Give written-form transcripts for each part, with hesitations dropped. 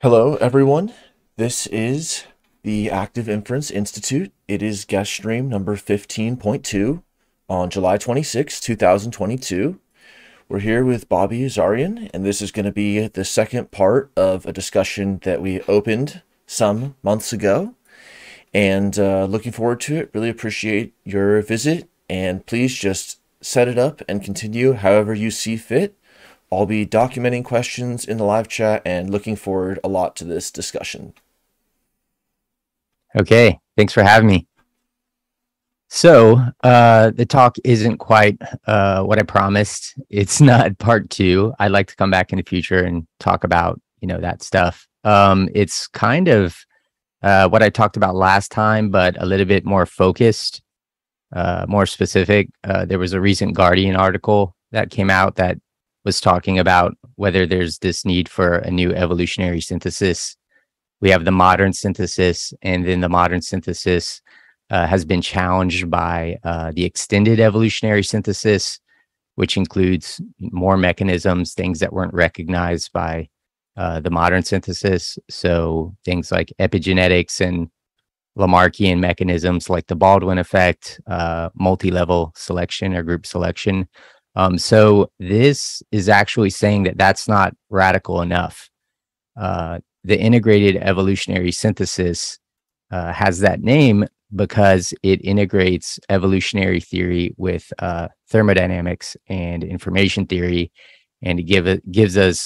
Hello, everyone. This is the Active Inference Institute. It is guest stream number 15.2 on July 26, 2022. We're here with Bobby Azarian, and this is going to be the second part of a discussion that we opened some months ago. And looking forward to it. Really appreciate your visit, and please just set it up and continue however you see fit. I'll be documenting questions in the live chat and looking forward a lot to this discussion. Okay, thanks for having me. So the talk isn't quite what I promised. It's not part two. I'd like to come back in the future and talk about, that stuff. It's kind of what I talked about last time, but a little bit more focused, more specific. There was a recent Guardian article that came out that was talking about whether there's this need for a new evolutionary synthesis. We have the modern synthesis, and then the modern synthesis has been challenged by the extended evolutionary synthesis, which includes more mechanisms, things that weren't recognized by the modern synthesis. So things like epigenetics and Lamarckian mechanisms like the Baldwin effect, multi-level selection or group selection. So this is actually saying that that's not radical enough. The integrated evolutionary synthesis has that name because it integrates evolutionary theory with thermodynamics and information theory, and it gives us,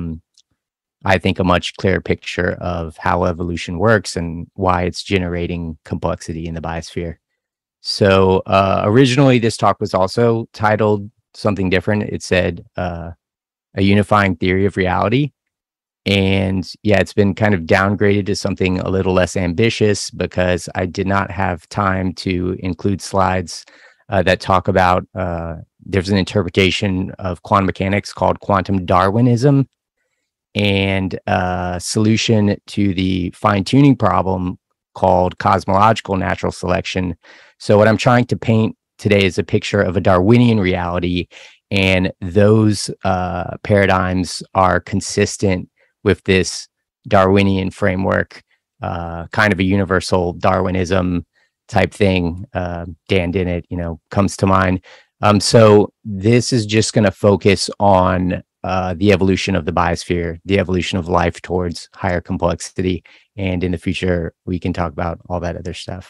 I think, a much clearer picture of how evolution works and why it's generating complexity in the biosphere. So originally, this talk was also titled something different. It said a unifying theory of reality. And yeah, it's been kind of downgraded to something a little less ambitious because I did not have time to include slides that talk about, there's an interpretation of quantum mechanics called quantum Darwinism, and a solution to the fine-tuning problem called cosmological natural selection. So what I'm trying to paint today is a picture of a Darwinian reality, and those paradigms are consistent with this Darwinian framework, kind of a universal Darwinism type thing. Dan Dennett, comes to mind. So this is just going to focus on the evolution of the biosphere, the evolution of life towards higher complexity, and in the future we can talk about all that other stuff.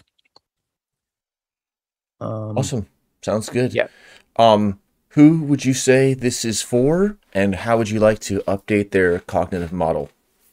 Awesome. Sounds good. Yeah. Who would you say this is for, and how would you like to update their cognitive model?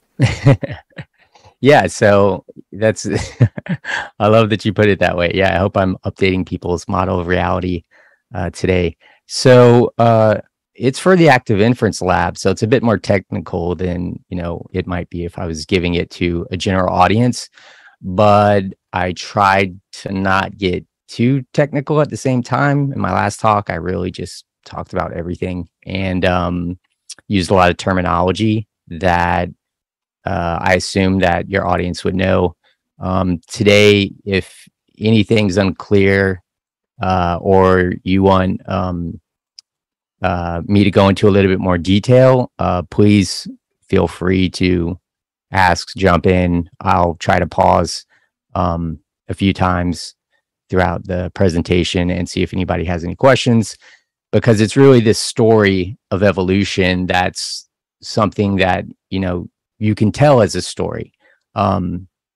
Yeah, so that's I love that you put it that way. Yeah, I hope I'm updating people's model of reality today. So it's for the Active Inference Lab, so it's a bit more technical than it might be if I was giving it to a general audience, but I tried to not get too technical at the same time. In my last talk, I really just talked about everything and used a lot of terminology that I assume that your audience would know. Today, if anything's unclear or you want me to go into a little bit more detail, please feel free to ask, jump in. I'll try to pause a few times throughout the presentation and see if anybody has any questions, because it's really this story of evolution that's something that you can tell as a story. I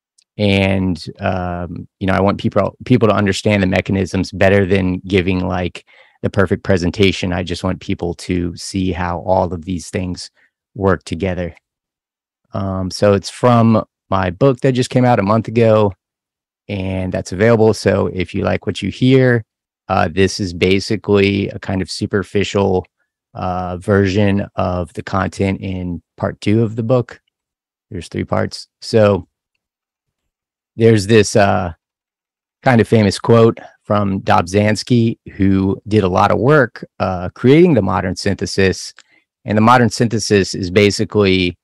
want people to understand the mechanisms better than giving like the perfect presentation. I just want people to see how all of these things work together. So it's from my book that just came out a month ago, and that's available. So if you like what you hear, this is basically a kind of superficial version of the content in part 2 of the book. There's 3 parts. So there's this kind of famous quote from Dobzhansky, who did a lot of work creating the modern synthesis. And the modern synthesis is basically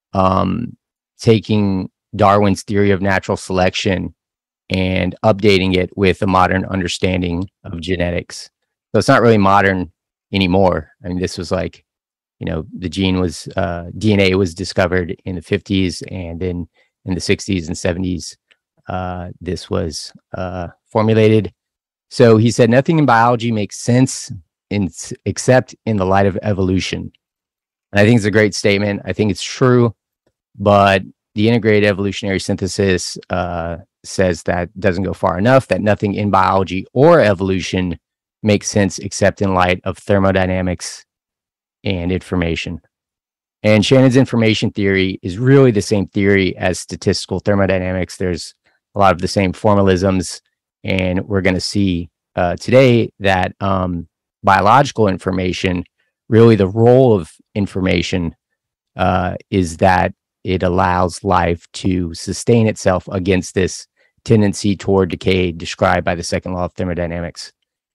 taking Darwin's theory of natural selection and updating it with a modern understanding of genetics. So it's not really modern anymore. I mean, this was like, the gene was DNA was discovered in the 50s, and then in the 60s and 70s, this was formulated. So he said, nothing in biology makes sense except in the light of evolution. And I think it's a great statement. I think it's true, but the integrated evolutionary synthesis says that doesn't go far enough, that nothing in biology or evolution makes sense except in light of thermodynamics and information. And Shannon's information theory is really the same theory as statistical thermodynamics. There's a lot of the same formalisms, and we're going to see today that biological information, really the role of information is that it allows life to sustain itself against this tendency toward decay described by the second law of thermodynamics.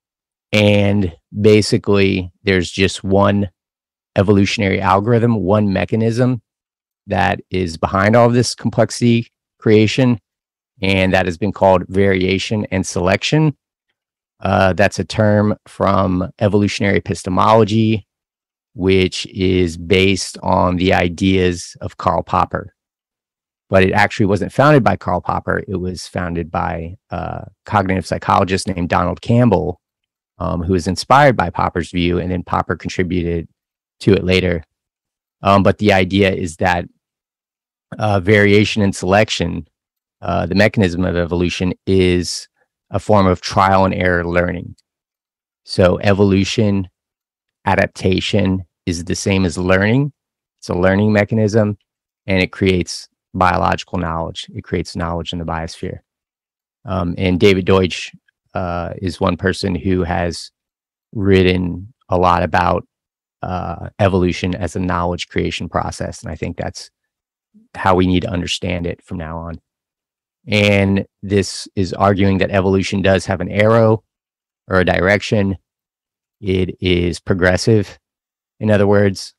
And basically, there's just one evolutionary algorithm, one mechanism that is behind all of this complexity creation, and that has been called variation and selection. That's a term from evolutionary epistemology, which is based on the ideas of Karl Popper. But it actually wasn't founded by Karl Popper. It was founded by a cognitive psychologist named Donald Campbell, who was inspired by Popper's view, and then Popper contributed to it later. But the idea is that variation and selection, the mechanism of evolution, is a form of trial and error learning. So evolution, adaptation is the same as learning. It's a learning mechanism, and it creates biological knowledge. It creates knowledge in the biosphere. And David Deutsch is one person who has written a lot about evolution as a knowledge creation process. And I think that's how we need to understand it from now on. And this is arguing that evolution does have an arrow or a direction. It is progressive. In other words,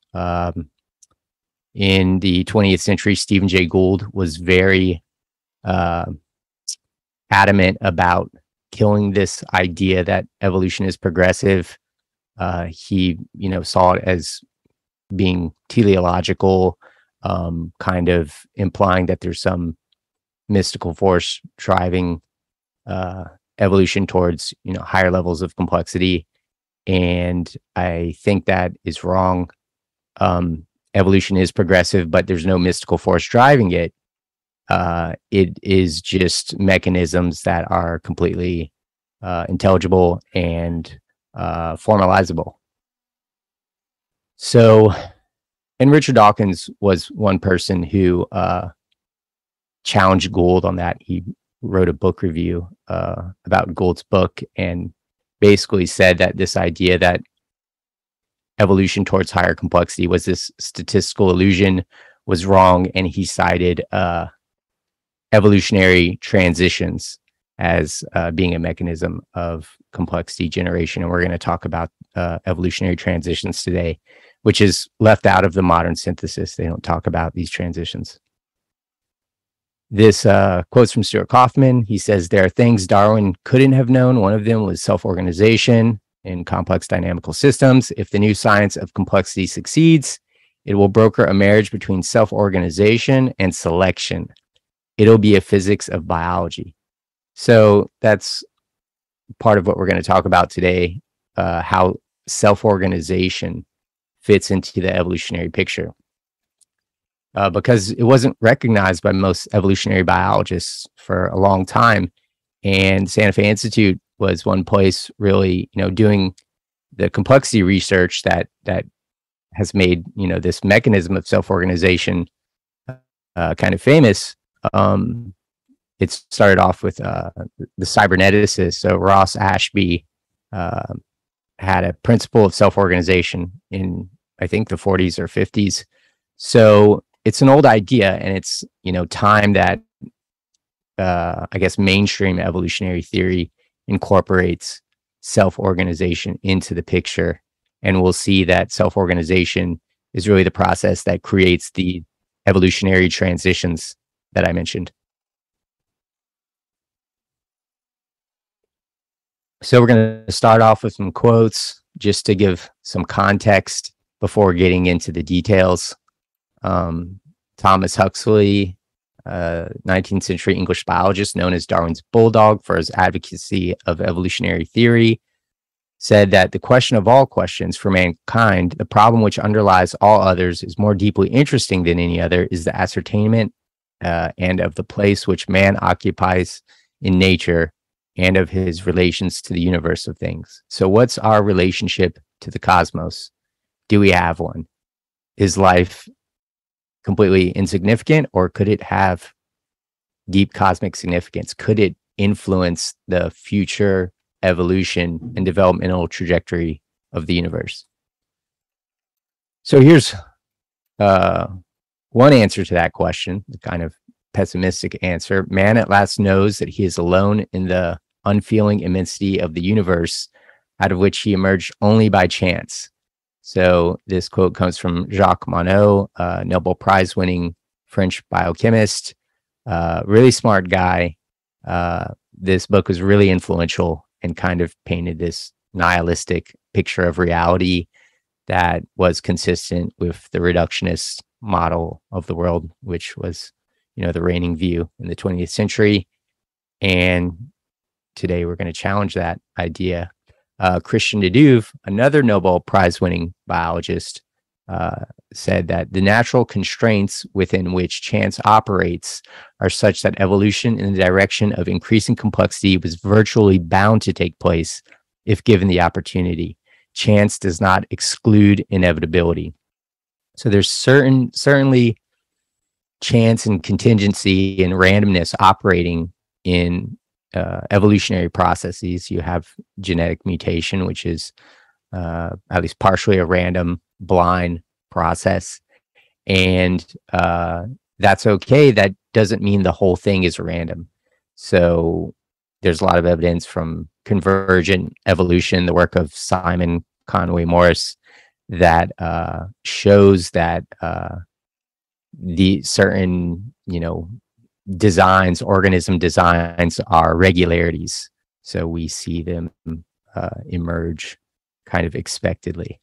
in the 20th century, Stephen Jay Gould was very adamant about killing this idea that evolution is progressive. He, saw it as being teleological, kind of implying that there's some mystical force driving evolution towards, higher levels of complexity. And I think that is wrong. Evolution is progressive, but there's no mystical force driving it. It is just mechanisms that are completely intelligible and formalizable. So, and Richard Dawkins was one person who challenged Gould on that. He wrote a book review about Gould's book and basically said that this idea that evolution towards higher complexity was this statistical illusion was wrong, and he cited evolutionary transitions as being a mechanism of complexity generation. And we're going to talk about evolutionary transitions today, which is left out of the modern synthesis. They don't talk about these transitions. This quote's from Stuart Kauffman. He says, there are things Darwin couldn't have known. One of them was self-organization in complex dynamical systems. If the new science of complexity succeeds, it will broker a marriage between self-organization and selection. It'll be a physics of biology. So that's part of what we're going to talk about today, how self-organization fits into the evolutionary picture. Because it wasn't recognized by most evolutionary biologists for a long time. And Santa Fe Institute was one place really, doing the complexity research that has made, this mechanism of self-organization kind of famous. It started off with the cyberneticists. So Ross Ashby had a principle of self-organization in, I think, the 40s or 50s. So it's an old idea, and it's, time that I guess mainstream evolutionary theory incorporates self-organization into the picture. And we'll see that self-organization is really the process that creates the evolutionary transitions that I mentioned. So we're going to start off with some quotes just to give some context. before getting into the details. Thomas Huxley, 19th century English biologist known as Darwin's bulldog for his advocacy of evolutionary theory, said that the question of all questions for mankind, the problem which underlies all others, is more deeply interesting than any other, is the ascertainment and of the place which man occupies in nature and of his relations to the universe of things. So what's our relationship to the cosmos? Do we have one? Is life completely insignificant, or could it have deep cosmic significance? Could it influence the future evolution and developmental trajectory of the universe? So here's one answer to that question, the kind of pessimistic answer. Man at last knows that he is alone in the unfeeling immensity of the universe, out of which he emerged only by chance. So this quote comes from Jacques Monod, Nobel Prize winning French biochemist, really smart guy. This book was really influential and kind of painted this nihilistic picture of reality that was consistent with the reductionist model of the world, which was, the reigning view in the 20th century. And today we're going to challenge that idea. Christian de Duve, another Nobel Prize winning biologist, said that the natural constraints within which chance operates are such that evolution in the direction of increasing complexity was virtually bound to take place if given the opportunity. Chance does not exclude inevitability. So there's certainly chance and contingency and randomness operating in evolutionary processes. You have genetic mutation, which is at least partially a random, blind process. And that's okay. That doesn't mean the whole thing is random. So there's a lot of evidence from convergent evolution, the work of Simon Conway Morris, that shows that the certain, designs, organism designs are regularities. So we see them emerge kind of expectedly.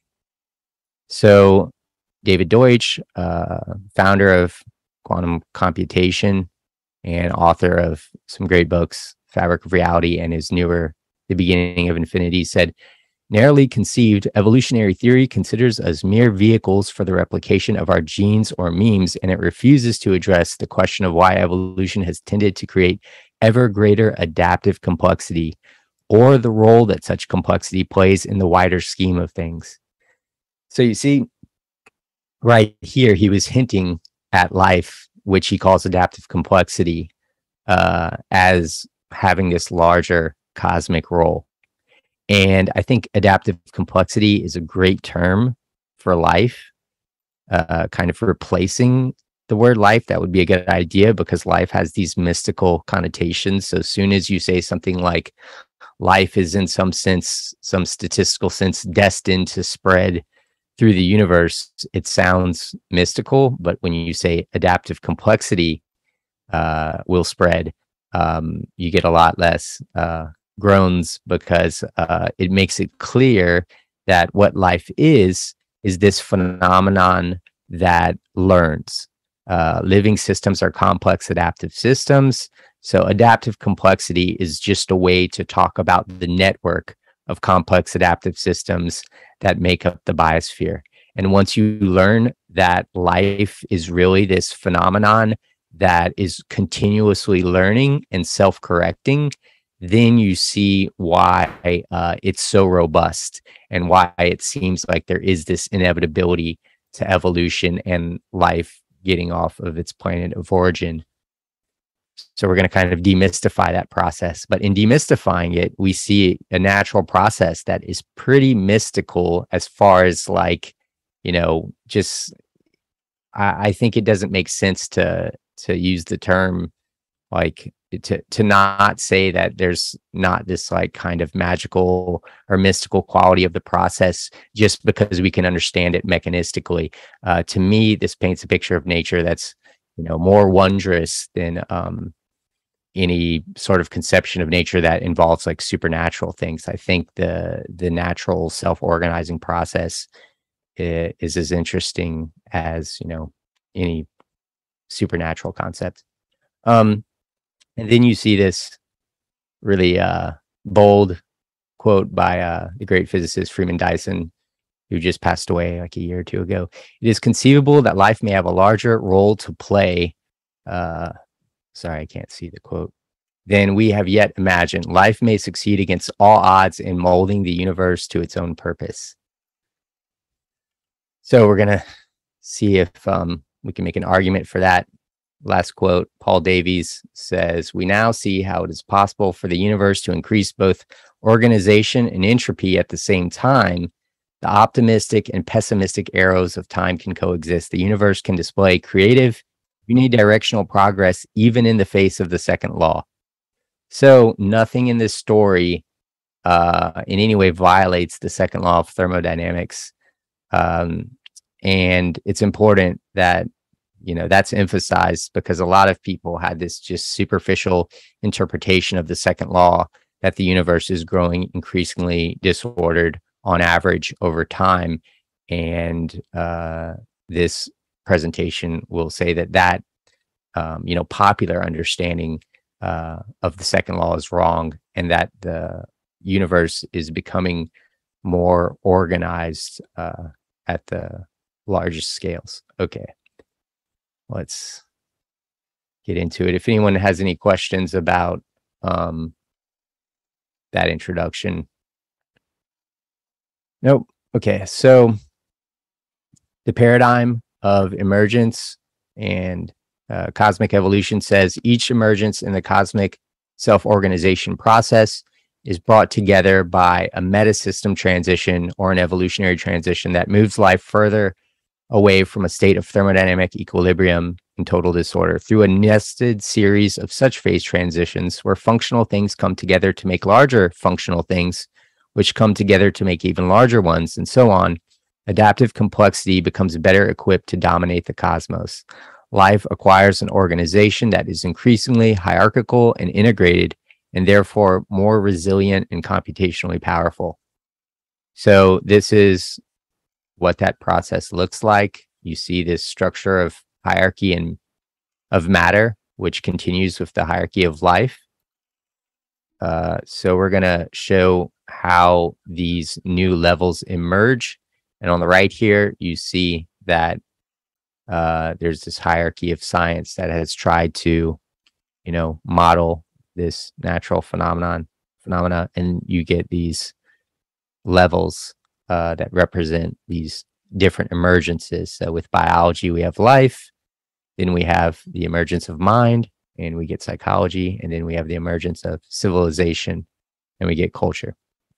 So David Deutsch, founder of quantum computation and author of some great books, Fabric of Reality and his newer The Beginning of Infinity, said, narrowly conceived, evolutionary theory considers us mere vehicles for the replication of our genes or memes, and it refuses to address the question of why evolution has tended to create ever greater adaptive complexity, or the role that such complexity plays in the wider scheme of things. So you see, right here, he was hinting at life, which he calls adaptive complexity, as having this larger cosmic role. And I think adaptive complexity is a great term for life, kind of replacing the word life. That would be a good idea, because life has these mystical connotations. So as soon as you say something like life is in some sense, some statistical sense, destined to spread through the universe, it sounds mystical. But when you say adaptive complexity will spread, you get a lot less groans, because it makes it clear that what life is this phenomenon that learns. Living systems are complex adaptive systems. So adaptive complexity is just a way to talk about the network of complex adaptive systems that make up the biosphere. And once you learn that life is really this phenomenon that is continuously learning and self-correcting, then you see why it's so robust and why it seems like there is this inevitability to evolution and life getting off of its planet of origin. So we're going to kind of demystify that process. But in demystifying it, we see a natural process that is pretty mystical as far as just I think it doesn't make sense to use the term to not say that there's not this kind of magical or mystical quality of the process just because we can understand it mechanistically. To me, this paints a picture of nature that's more wondrous than any sort of conception of nature that involves supernatural things. I think the natural self-organizing process is as interesting as, any supernatural concept. And then you see this really bold quote by the great physicist Freeman Dyson, who just passed away like a year or two ago. It is conceivable that life may have a larger role to play. Sorry, I can't see the quote. Than we have yet imagined. Life may succeed against all odds in molding the universe to its own purpose. So we're going to see if we can make an argument for that. Last quote, Paul Davies says, "We now see how it is possible for the universe to increase both organization and entropy at the same time. The optimistic and pessimistic arrows of time can coexist. The universe can display creative, unidirectional progress even in the face of the second law." So nothing in this story in any way violates the second law of thermodynamics. And it's important that, that's emphasized, because a lot of people had this just superficial interpretation of the second law, that the universe is growing increasingly disordered on average over time. And this presentation will say that popular understanding of the second law is wrong, and that the universe is becoming more organized at the largest scales. Okay, let's get into it. If anyone has any questions about that introduction. Nope. Okay, so the paradigm of emergence and cosmic evolution says each emergence in the cosmic self-organization process is brought together by a metasystem transition or an evolutionary transition that moves life further away from a state of thermodynamic equilibrium and total disorder through a nested series of such phase transitions where functional things come together to make larger functional things, which come together to make even larger ones, and so on. Adaptive complexity becomes better equipped to dominate the cosmos. Life acquires an organization that is increasingly hierarchical and integrated, and therefore more resilient and computationally powerful. So this is what that process looks like. You see this structure of hierarchy and of matter, which continues with the hierarchy of life. So we're going to show how these new levels emerge. And on the right here, you see that there's this hierarchy of science that has tried to, model this natural phenomena, and you get these levels that represent these different emergences. So with biology, we have life, then we have the emergence of mind, and we get psychology, and then we have the emergence of civilization, and we get culture.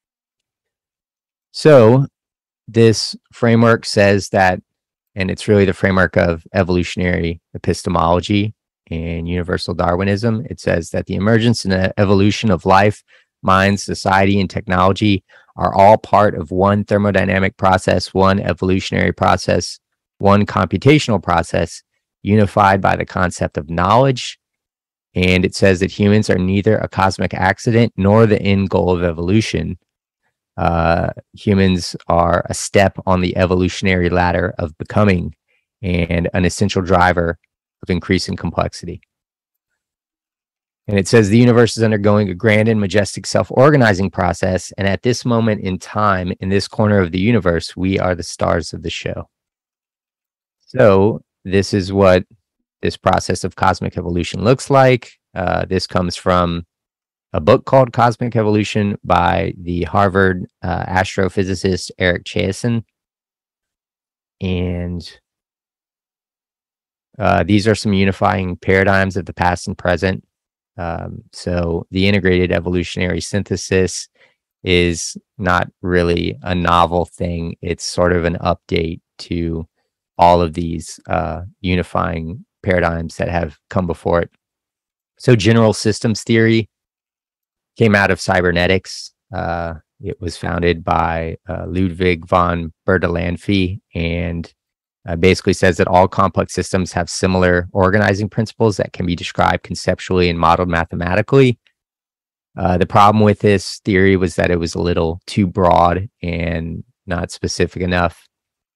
So this framework says that, and it's really the framework of evolutionary epistemology and universal Darwinism. It says that the emergence and the evolution of life, mind, society, and technology are all part of one thermodynamic process, one evolutionary process, one computational process, unified by the concept of knowledge. And it says that humans are neither a cosmic accident nor the end goal of evolution. Humans are a step on the evolutionary ladder of becoming and an essential driver of increasing complexity. And it says the universe is undergoing a grand and majestic self-organizing process. And at this moment in time, in this corner of the universe, we are the stars of the show. So this is what this process of cosmic evolution looks like. This comes from a book called Cosmic Evolution by the Harvard astrophysicist Eric Chaisson. And these are some unifying paradigms of the past and present. So the integrated evolutionary synthesis is not really a novel thing. It's sort of an update to all of these unifying paradigms that have come before it. So general systems theory came out of cybernetics. It was founded by Ludwig von Bertalanffy, and basically says that all complex systems have similar organizing principles that can be described conceptually and modeled mathematically. The problem with this theory was that it was a little too broad and not specific enough.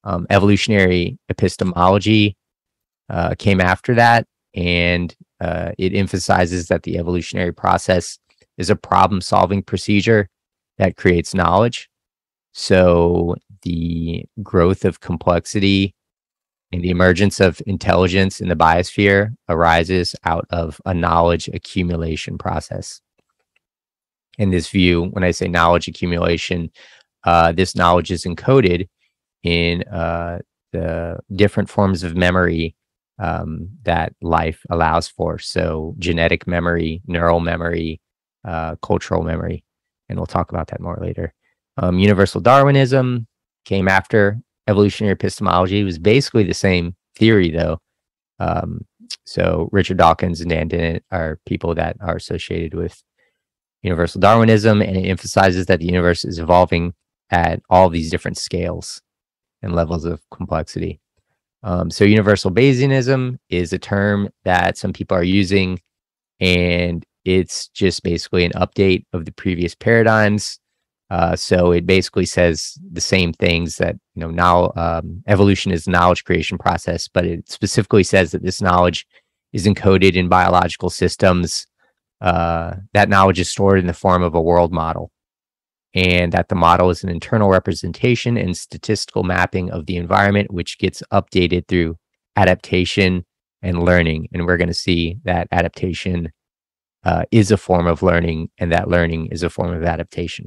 Evolutionary epistemology came after that, and it emphasizes that the evolutionary process is a problem-solving procedure that creates knowledge. So the growth of complexity and the emergence of intelligence in the biosphere arises out of a knowledge accumulation process. In this view, when I say knowledge accumulation, this knowledge is encoded in the different forms of memory that life allows for. So genetic memory, neural memory, cultural memory, and we'll talk about that more later. Universal Darwinism came after evolutionary epistemology. It was basically the same theory, though. So Richard Dawkins and Dan Dennett are people that are associated with Universal Darwinism, and it emphasizes that the universe is evolving at all these different scales and levels of complexity. So Universal Bayesianism is a term that some people are using, and it's just basically an update of the previous paradigms. So it basically says the same things that, now evolution is the knowledge creation process, but it specifically says that this knowledge is encoded in biological systems. That knowledge is stored in the form of a world model, and that the model is an internal representation and statistical mapping of the environment, which gets updated through adaptation and learning. And we're going to see that adaptation is a form of learning, and that learning is a form of adaptation.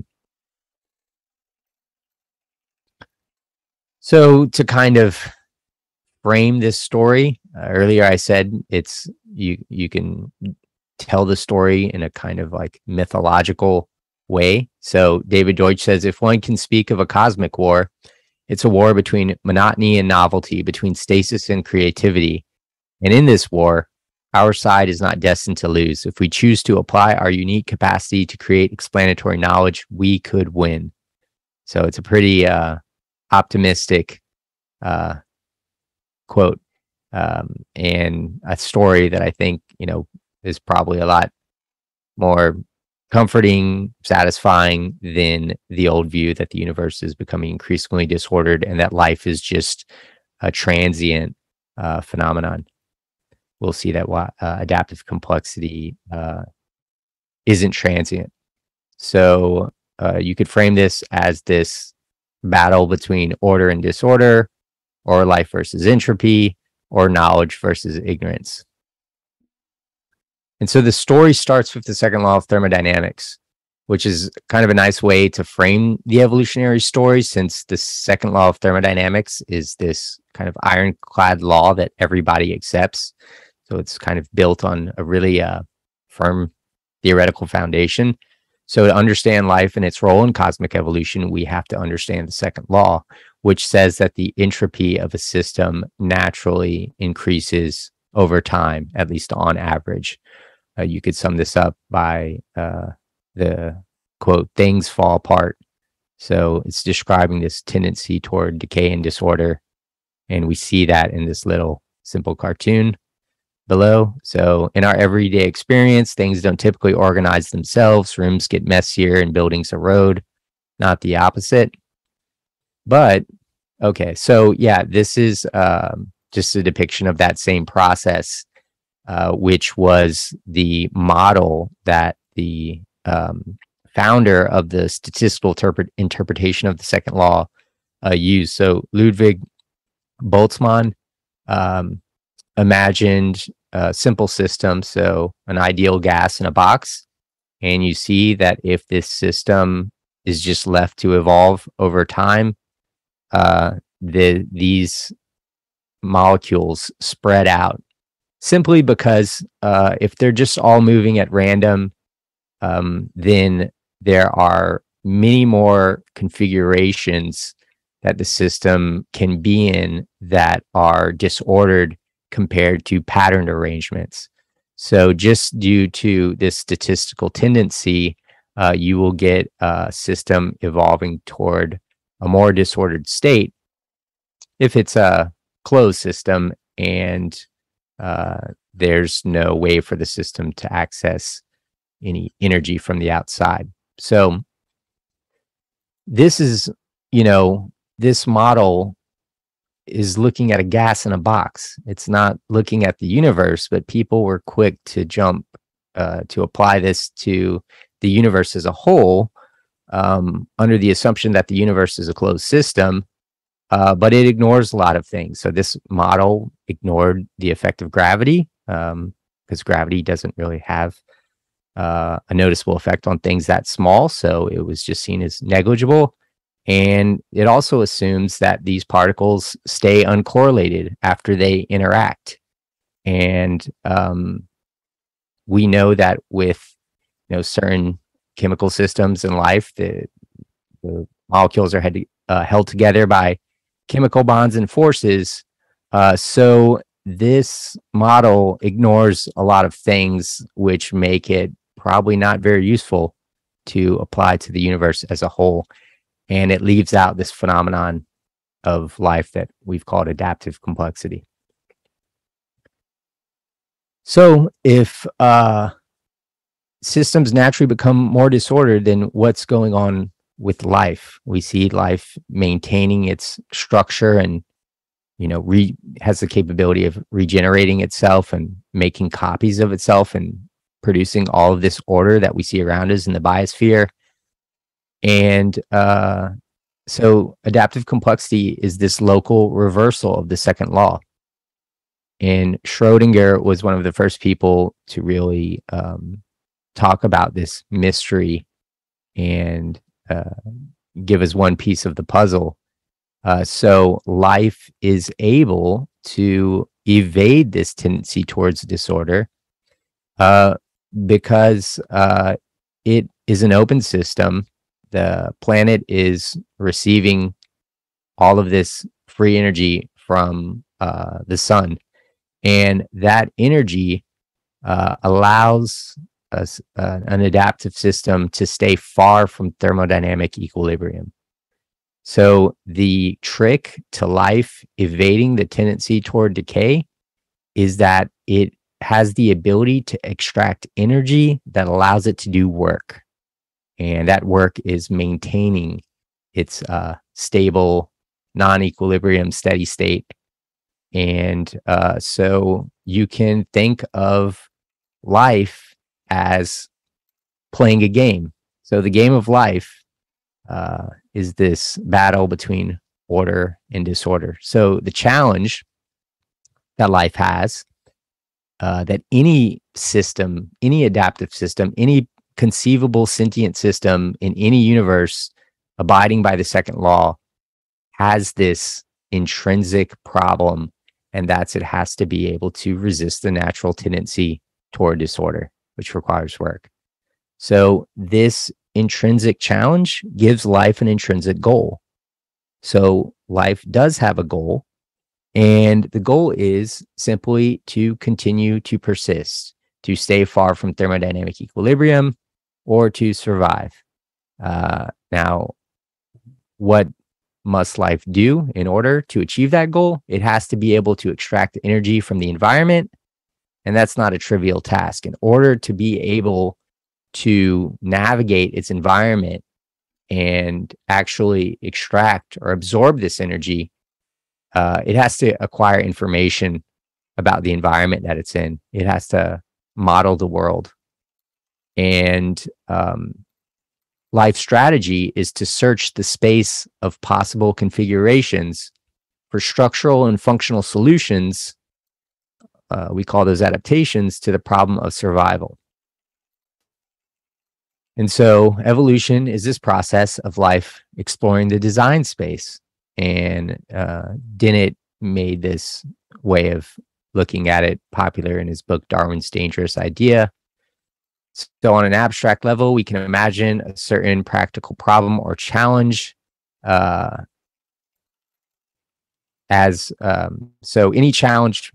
So to kind of frame this story, earlier I said it's you can tell the story in a kind of like mythological way. So David Deutsch says, if one can speak of a cosmic war, it's a war between monotony and novelty, between stasis and creativity. And in this war, our side is not destined to lose. If we choose to apply our unique capacity to create explanatory knowledge, we could win. So it's a pretty optimistic quote, and a story that I think, is probably a lot more comforting, satisfying than the old view that the universe is becoming increasingly disordered and that life is just a transient phenomenon. We'll see that adaptive complexity isn't transient. So you could frame this as this battle between order and disorder, or life versus entropy, or knowledge versus ignorance. And so the story starts with the second law of thermodynamics, which is kind of a nice way to frame the evolutionary story, since the second law of thermodynamics is this kind of ironclad law that everybody accepts. So it's kind of built on a really firm theoretical foundation. So to understand life and its role in cosmic evolution, we have to understand the second law, which says that the entropy of a system naturally increases over time, at least on average. You could sum this up by the quote, things fall apart. So it's describing this tendency toward decay and disorder. And we see that in this little simple cartoon below. So in our everyday experience, things don't typically organize themselves. Rooms get messier and buildings erode, not the opposite. But okay, so yeah, this is just a depiction of that same process, which was the model that the founder of the statistical interpretation of the second law used. So Ludwig Boltzmann imagined a simple system, so an ideal gas in a box, and you see that if this system is just left to evolve over time, these molecules spread out, simply because if they're just all moving at random, then there are many more configurations that the system can be in that are disordered compared to patterned arrangements. So just due to this statistical tendency, you will get a system evolving toward a more disordered state if it's a closed system and there's no way for the system to access any energy from the outside. So this is, this model is looking at a gas in a box. It's not looking at the universe, but people were quick to jump to apply this to the universe as a whole, under the assumption that the universe is a closed system, but it ignores a lot of things. So this model ignored the effect of gravity, because gravity doesn't really have a noticeable effect on things that small. So it was just seen as negligible. And it also assumes that these particles stay uncorrelated after they interact. And we know that with certain chemical systems in life, the molecules are held together by chemical bonds and forces. So this model ignores a lot of things, which make it probably not very useful to apply to the universe as a whole. And it leaves out this phenomenon of life that we've called adaptive complexity. So if systems naturally become more disordered, then what's going on with life? We see life maintaining its structure and has the capability of regenerating itself and making copies of itself and producing all of this order that we see around us in the biosphere. And so adaptive complexity is this local reversal of the second law. And Schrodinger was one of the first people to really talk about this mystery and give us one piece of the puzzle. So life is able to evade this tendency towards disorder because it is an open system. The planet is receiving all of this free energy from the sun, and that energy allows us an adaptive system to stay far from thermodynamic equilibrium. So the trick to life evading the tendency toward decay is that it has the ability to extract energy that allows it to do work. And that work is maintaining its stable, non-equilibrium, steady state. And so you can think of life as playing a game. So the game of life is this battle between order and disorder. So the challenge that life has, that any system, any adaptive system, any conceivable sentient system in any universe abiding by the second law has this intrinsic problem, and that's it has to be able to resist the natural tendency toward disorder, which requires work. So this intrinsic challenge gives life an intrinsic goal. So life does have a goal, and the goal is simply to continue to persist, to stay far from thermodynamic equilibrium, or to survive. Now, what must life do in order to achieve that goal? It has to be able to extract energy from the environment, and that's not a trivial task. In order to be able to navigate its environment and actually extract or absorb this energy, it has to acquire information about the environment that it's in. It has to model the world. And life strategy is to search the space of possible configurations for structural and functional solutions. We call those adaptations to the problem of survival. And so evolution is this process of life exploring the design space. And Dennett made this way of looking at it popular in his book, Darwin's Dangerous Idea. So on an abstract level, we can imagine a certain practical problem or challenge so any challenge,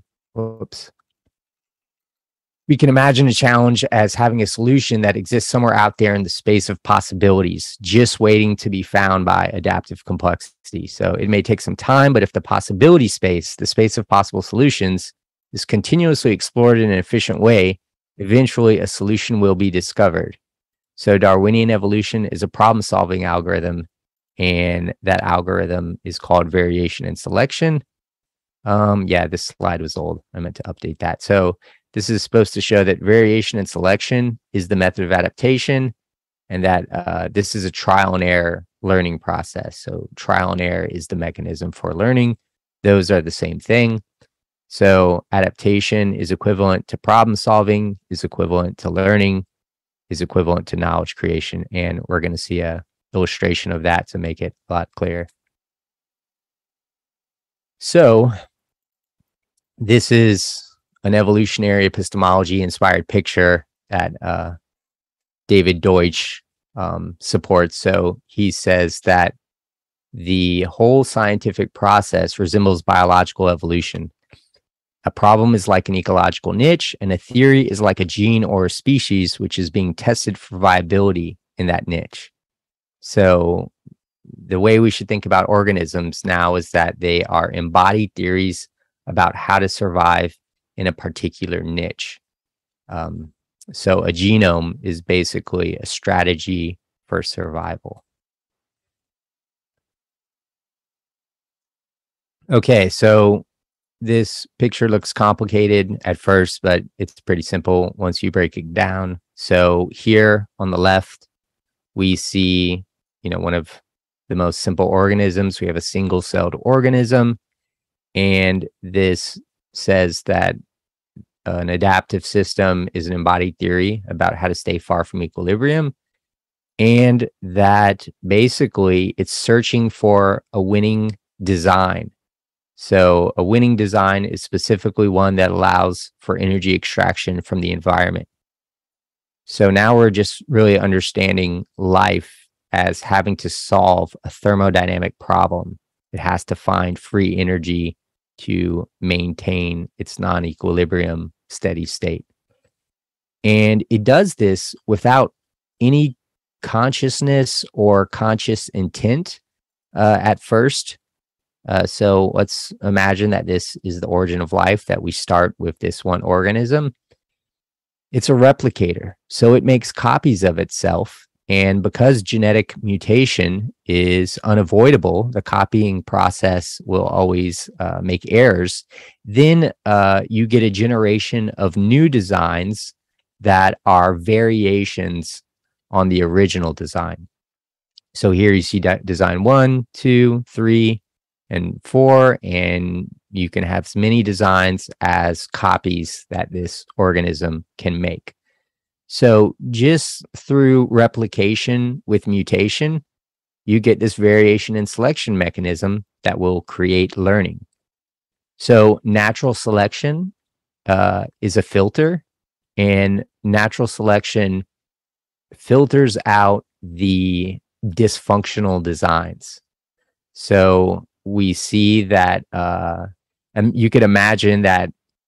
we can imagine a challenge as having a solution that exists somewhere out there in the space of possibilities, just waiting to be found by adaptive complexity. So it may take some time, but if the possibility space, the space of possible solutions, is continuously explored in an efficient way, eventually a solution will be discovered. So Darwinian evolution is a problem-solving algorithm, and that algorithm is called variation and selection. Yeah, this slide was old. I meant to update that. So this is supposed to show that variation and selection is the method of adaptation, and that this is a trial and error learning process. So trial and error is the mechanism for learning. Those are the same thing. So adaptation is equivalent to problem solving, is equivalent to learning, is equivalent to knowledge creation. And we're going to see a illustration of that to make it a lot clearer. So this is an evolutionary epistemology inspired picture that David Deutsch supports. So he says that the whole scientific process resembles biological evolution. A problem is like an ecological niche, and a theory is like a gene or a species which is being tested for viability in that niche. So the way we should think about organisms now is that they are embodied theories about how to survive in a particular niche. So a genome is basically a strategy for survival. Okay, so this picture looks complicated at first, but it's pretty simple once you break it down. So here on the left, we see, one of the most simple organisms. We have a single-celled organism, and this says that an adaptive system is an embodied theory about how to stay far from equilibrium, and that basically it's searching for a winning design. So a winning design is specifically one that allows for energy extraction from the environment. So now we're just really understanding life as having to solve a thermodynamic problem. It has to find free energy to maintain its non-equilibrium steady state. And it does this without any consciousness or conscious intent at first. So let's imagine that this is the origin of life, that we start with this one organism. It's a replicator, so it makes copies of itself. And because genetic mutation is unavoidable, the copying process will always make errors. Then you get a generation of new designs that are variations on the original design. So here you see design 1, 2, 3, and 4, and you can have as many designs as copies that this organism can make. So just through replication with mutation, you get this variation and selection mechanism that will create learning. So natural selection is a filter, and natural selection filters out the dysfunctional designs. So we see that, and you could imagine that,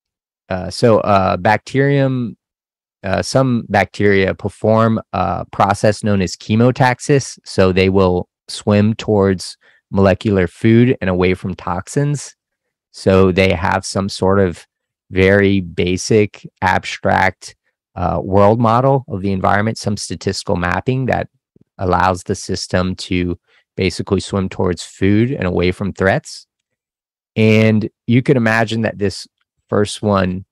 bacterium, some bacteria perform a process known as chemotaxis. So they will swim towards molecular food and away from toxins. So they have some sort of very basic, abstract world model of the environment, some statistical mapping that allows the system to basically swim towards food and away from threats. And you could imagine that this first one,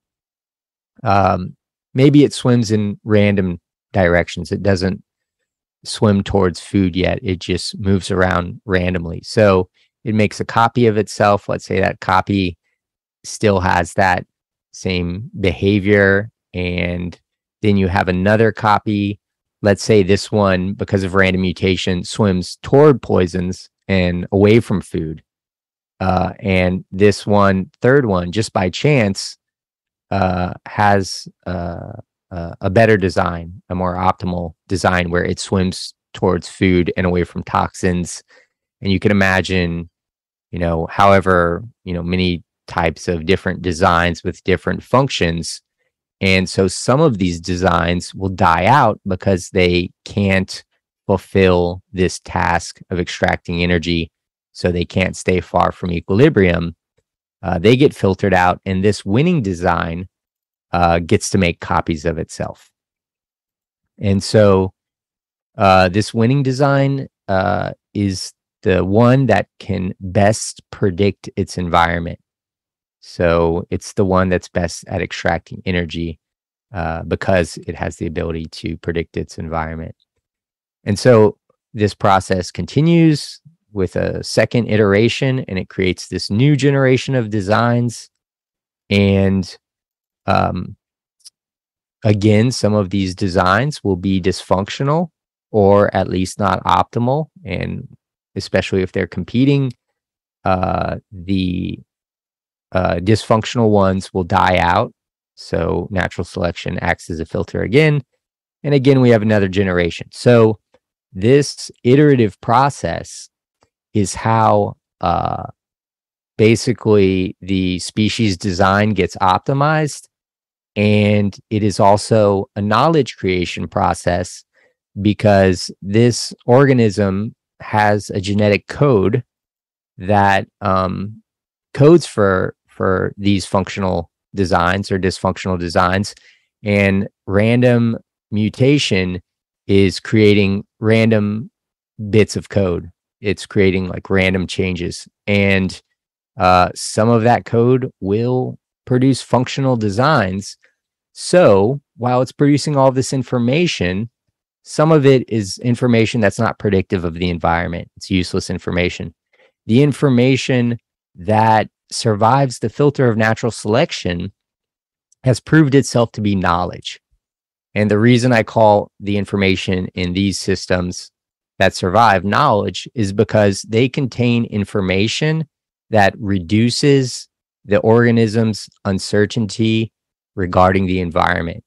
maybe it swims in random directions. It doesn't swim towards food yet. It just moves around randomly. So it makes a copy of itself. Let's say that copy still has that same behavior. And then you have another copy. Let's say this one, because of random mutation, swims toward poisons and away from food. And this one, third one, just by chance, has a better design, a more optimal design where it swims towards food and away from toxins. And you can imagine, however, many types of different designs with different functions. And so some of these designs will die out because they can't fulfill this task of extracting energy. So they can't stay far from equilibrium. They get filtered out, and this winning design gets to make copies of itself. And so this winning design is the one that can best predict its environment. So it's the one that's best at extracting energy because it has the ability to predict its environment. And so this process continues with a second iteration, and it creates this new generation of designs. And um, again, some of these designs will be dysfunctional or at least not optimal. And especially if they're competing, the dysfunctional ones will die out. So natural selection acts as a filter again. And again, we have another generation. So this iterative process is how basically the species design gets optimized. And it is also a knowledge creation process because this organism has a genetic code that codes for these functional designs or dysfunctional designs, and random mutation is creating random bits of code. It's creating like random changes, and some of that code will produce functional designs. So while it's producing all this information, some of it is information that's not predictive of the environment. It's useless information. The information that survives the filter of natural selection has proved itself to be knowledge. And the reason I call the information in these systems that survive knowledge is because they contain information that reduces the organism's uncertainty regarding the environment.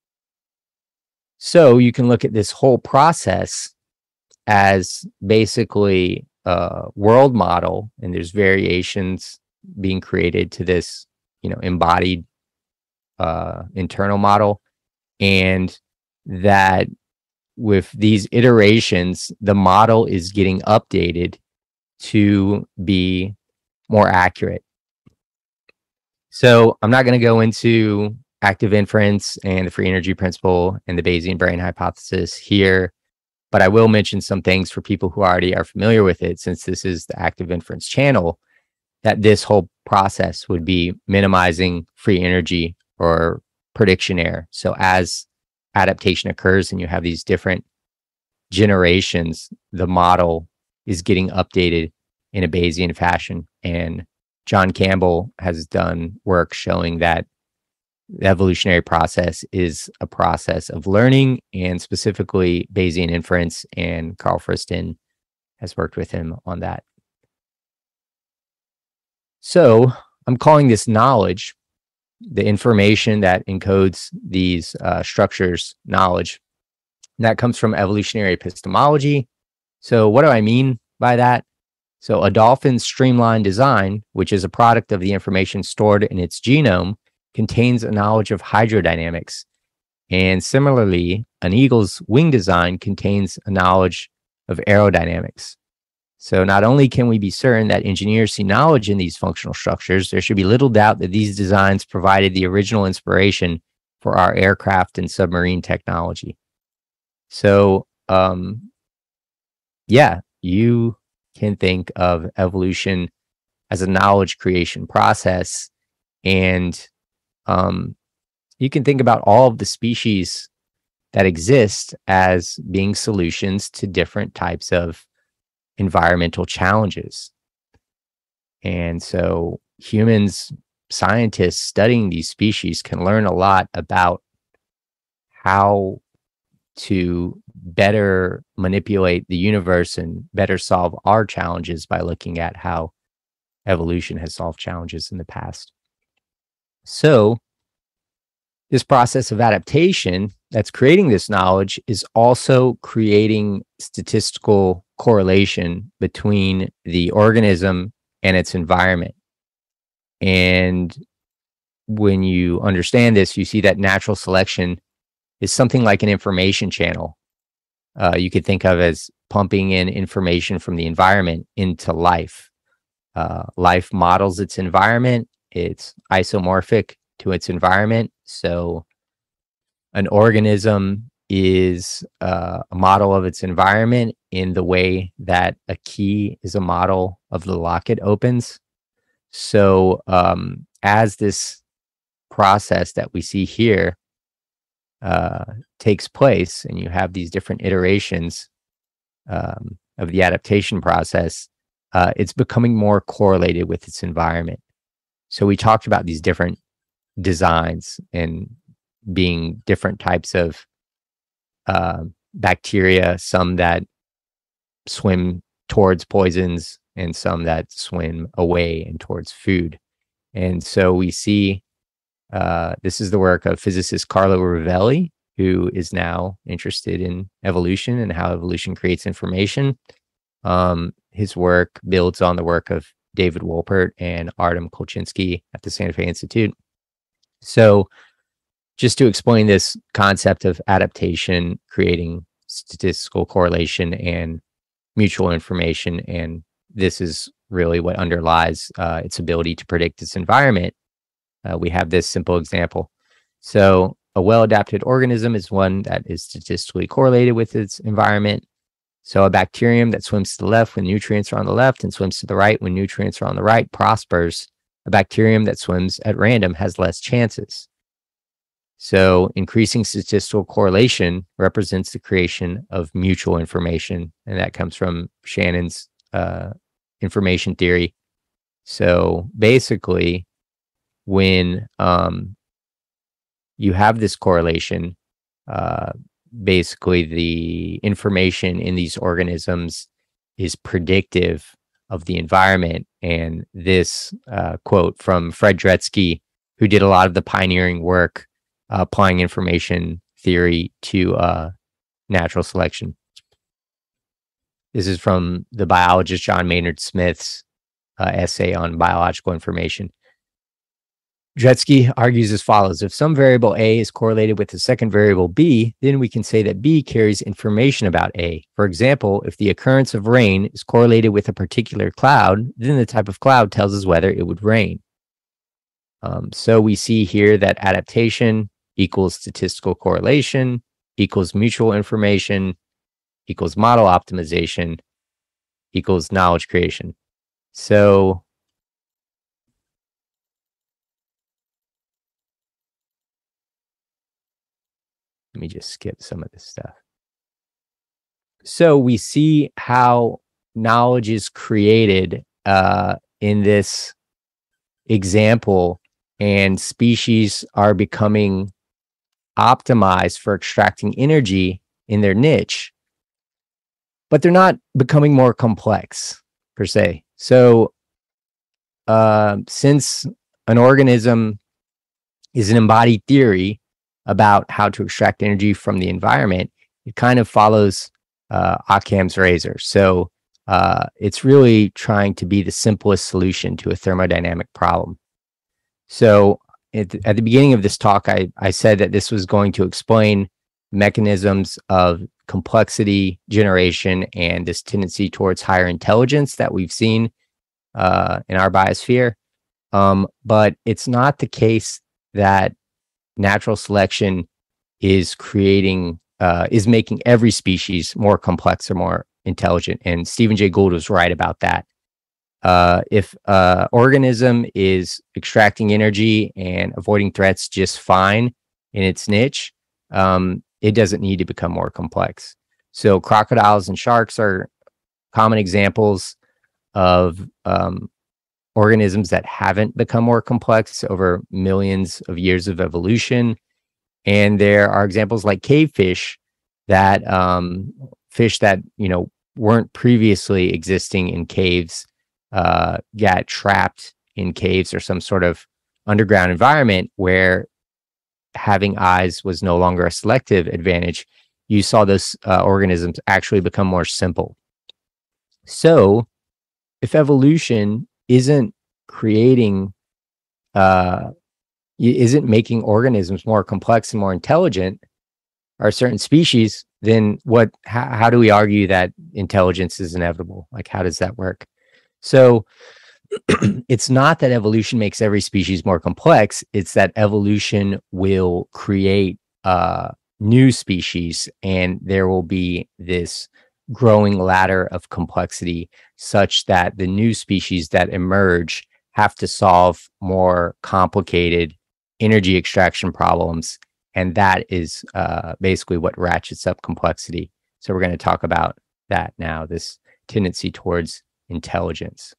So you can look at this whole process as basically a world model, and there's variations being created to this, embodied internal model, and that with these iterations, the model is getting updated to be more accurate. So I'm not going to go into active inference and the free energy principle and the Bayesian brain hypothesis here, but I will mention some things for people who already are familiar with it, since this is the active inference channel, that this whole process would be minimizing free energy or prediction error. So as adaptation occurs and you have these different generations, the model is getting updated in a Bayesian fashion. And John Campbell has done work showing that the evolutionary process is a process of learning, and specifically Bayesian inference, and Carl Friston has worked with him on that. So I'm calling this knowledge, the information that encodes these structures, knowledge. And that comes from evolutionary epistemology. So what do I mean by that? So a dolphin's streamlined design, which is a product of the information stored in its genome, contains a knowledge of hydrodynamics. And similarly, an eagle's wing design contains a knowledge of aerodynamics. So not only can we be certain that engineers see knowledge in these functional structures, there should be little doubt that these designs provided the original inspiration for our aircraft and submarine technology. So, you can think of evolution as a knowledge creation process, and you can think about all of the species that exist as being solutions to different types of environmental challenges. And so humans, scientists studying these species, can learn a lot about how to better manipulate the universe and better solve our challenges by looking at how evolution has solved challenges in the past. So this process of adaptation that's creating this knowledge is also creating statistical correlation between the organism and its environment. And when you understand this, you see that natural selection is something like an information channel. You could think of as pumping in information from the environment into life. Life models its environment. It's isomorphic to its environment. So an organism is a model of its environment in the way that a key is a model of the lock it opens. So as this process that we see here takes place, and you have these different iterations of the adaptation process, it's becoming more correlated with its environment. So we talked about these different designs and being different types of bacteria, some that swim towards poisons and some that swim away and towards food. And so we see this is the work of physicist Carlo Rovelli, who is now interested in evolution and how evolution creates information. His work builds on the work of David Wolpert and Artem Kolchinsky at the Santa Fe Institute. So just to explain this concept of adaptation, creating statistical correlation and mutual information, and this is really what underlies its ability to predict its environment. We have this simple example. So a well-adapted organism is one that is statistically correlated with its environment. So a bacterium that swims to the left when nutrients are on the left and swims to the right when nutrients are on the right prospers. A bacterium that swims at random has less chances. So increasing statistical correlation represents the creation of mutual information, and that comes from Shannon's information theory. So basically, when you have this correlation, basically the information in these organisms is predictive of the environment. And this quote from Fred Dretske, who did a lot of the pioneering work applying information theory to natural selection. This is from the biologist John Maynard Smith's essay on biological information. Dretske argues as follows: if some variable A is correlated with the second variable B, then we can say that B carries information about A. For example, if the occurrence of rain is correlated with a particular cloud, then the type of cloud tells us whether it would rain. So we see here that adaptation equals statistical correlation equals mutual information equals model optimization equals knowledge creation. So let me just skip some of this stuff. So we see how knowledge is created in this example, and species are becoming optimized for extracting energy in their niche, but they're not becoming more complex per se. So since an organism is an embodied theory about how to extract energy from the environment, it kind of follows Occam's razor. So it's really trying to be the simplest solution to a thermodynamic problem. So at the beginning of this talk, I said that this was going to explain mechanisms of complexity generation and this tendency towards higher intelligence that we've seen in our biosphere. But it's not the case that natural selection is creating, is making every species more complex or more intelligent. And Stephen Jay Gould was right about that. If an organism is extracting energy and avoiding threats just fine in its niche, it doesn't need to become more complex. So crocodiles and sharks are common examples of organisms that haven't become more complex over millions of years of evolution. And there are examples like cave fish that fish that weren't previously existing in caves got trapped in caves or some sort of underground environment where having eyes was no longer a selective advantage. You saw those organisms actually become more simple. So if evolution isn't creating, isn't making organisms more complex and more intelligent, or certain species, then how do we argue that intelligence is inevitable? Like, how does that work? So it's not that evolution makes every species more complex. It's that evolution will create new species, and there will be this growing ladder of complexity such that the new species that emerge have to solve more complicated energy extraction problems. And that is basically what ratchets up complexity. So we're going to talk about that now, this tendency towards intelligence.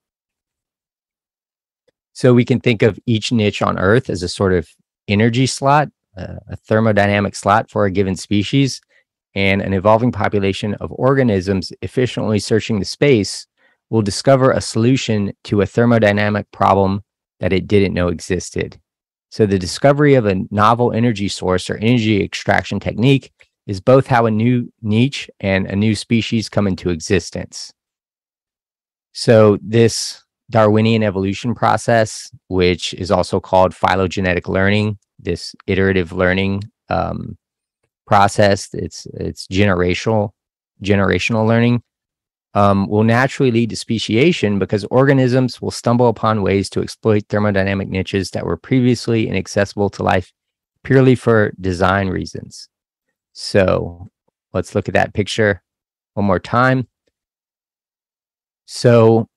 So we can think of each niche on Earth as a sort of energy slot, a thermodynamic slot for a given species, and an evolving population of organisms efficiently searching the space will discover a solution to a thermodynamic problem that it didn't know existed. So the discovery of a novel energy source or energy extraction technique is both how a new niche and a new species come into existence. So this Darwinian evolution process, which is also called phylogenetic learning, this iterative learning process, it's generational learning, will naturally lead to speciation because organisms will stumble upon ways to exploit thermodynamic niches that were previously inaccessible to life purely for design reasons. So let's look at that picture one more time. So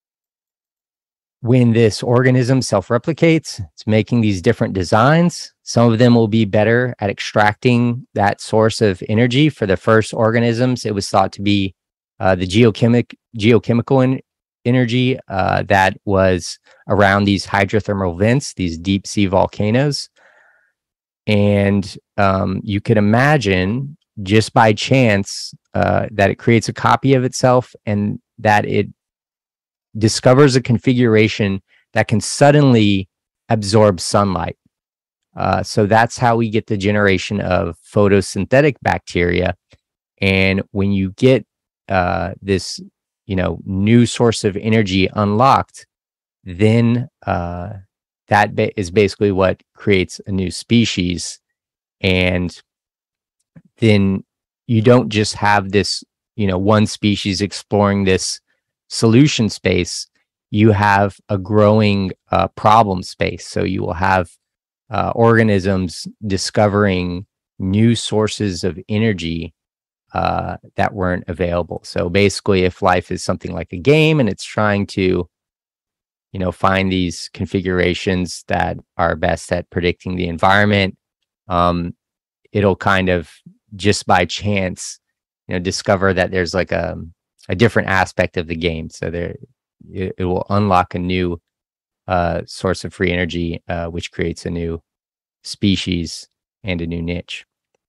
when this organism self-replicates, it's making these different designs. Some of them will be better at extracting that source of energy. For the first organisms, it was thought to be the geochemical energy that was around these hydrothermal vents, these deep sea volcanoes. And you could imagine just by chance that it creates a copy of itself and that it discovers a configuration that can suddenly absorb sunlight. So that's how we get the generation of photosynthetic bacteria. And when you get this, new source of energy unlocked, then that is basically what creates a new species. And then you don't just have this, one species exploring this solution space, you have a growing problem space. So you will have organisms discovering new sources of energy that weren't available. So basically, if life is something like a game and it's trying to, find these configurations that are best at predicting the environment, it'll kind of just by chance, discover that there's like a different aspect of the game. So it will unlock a new source of free energy, which creates a new species and a new niche.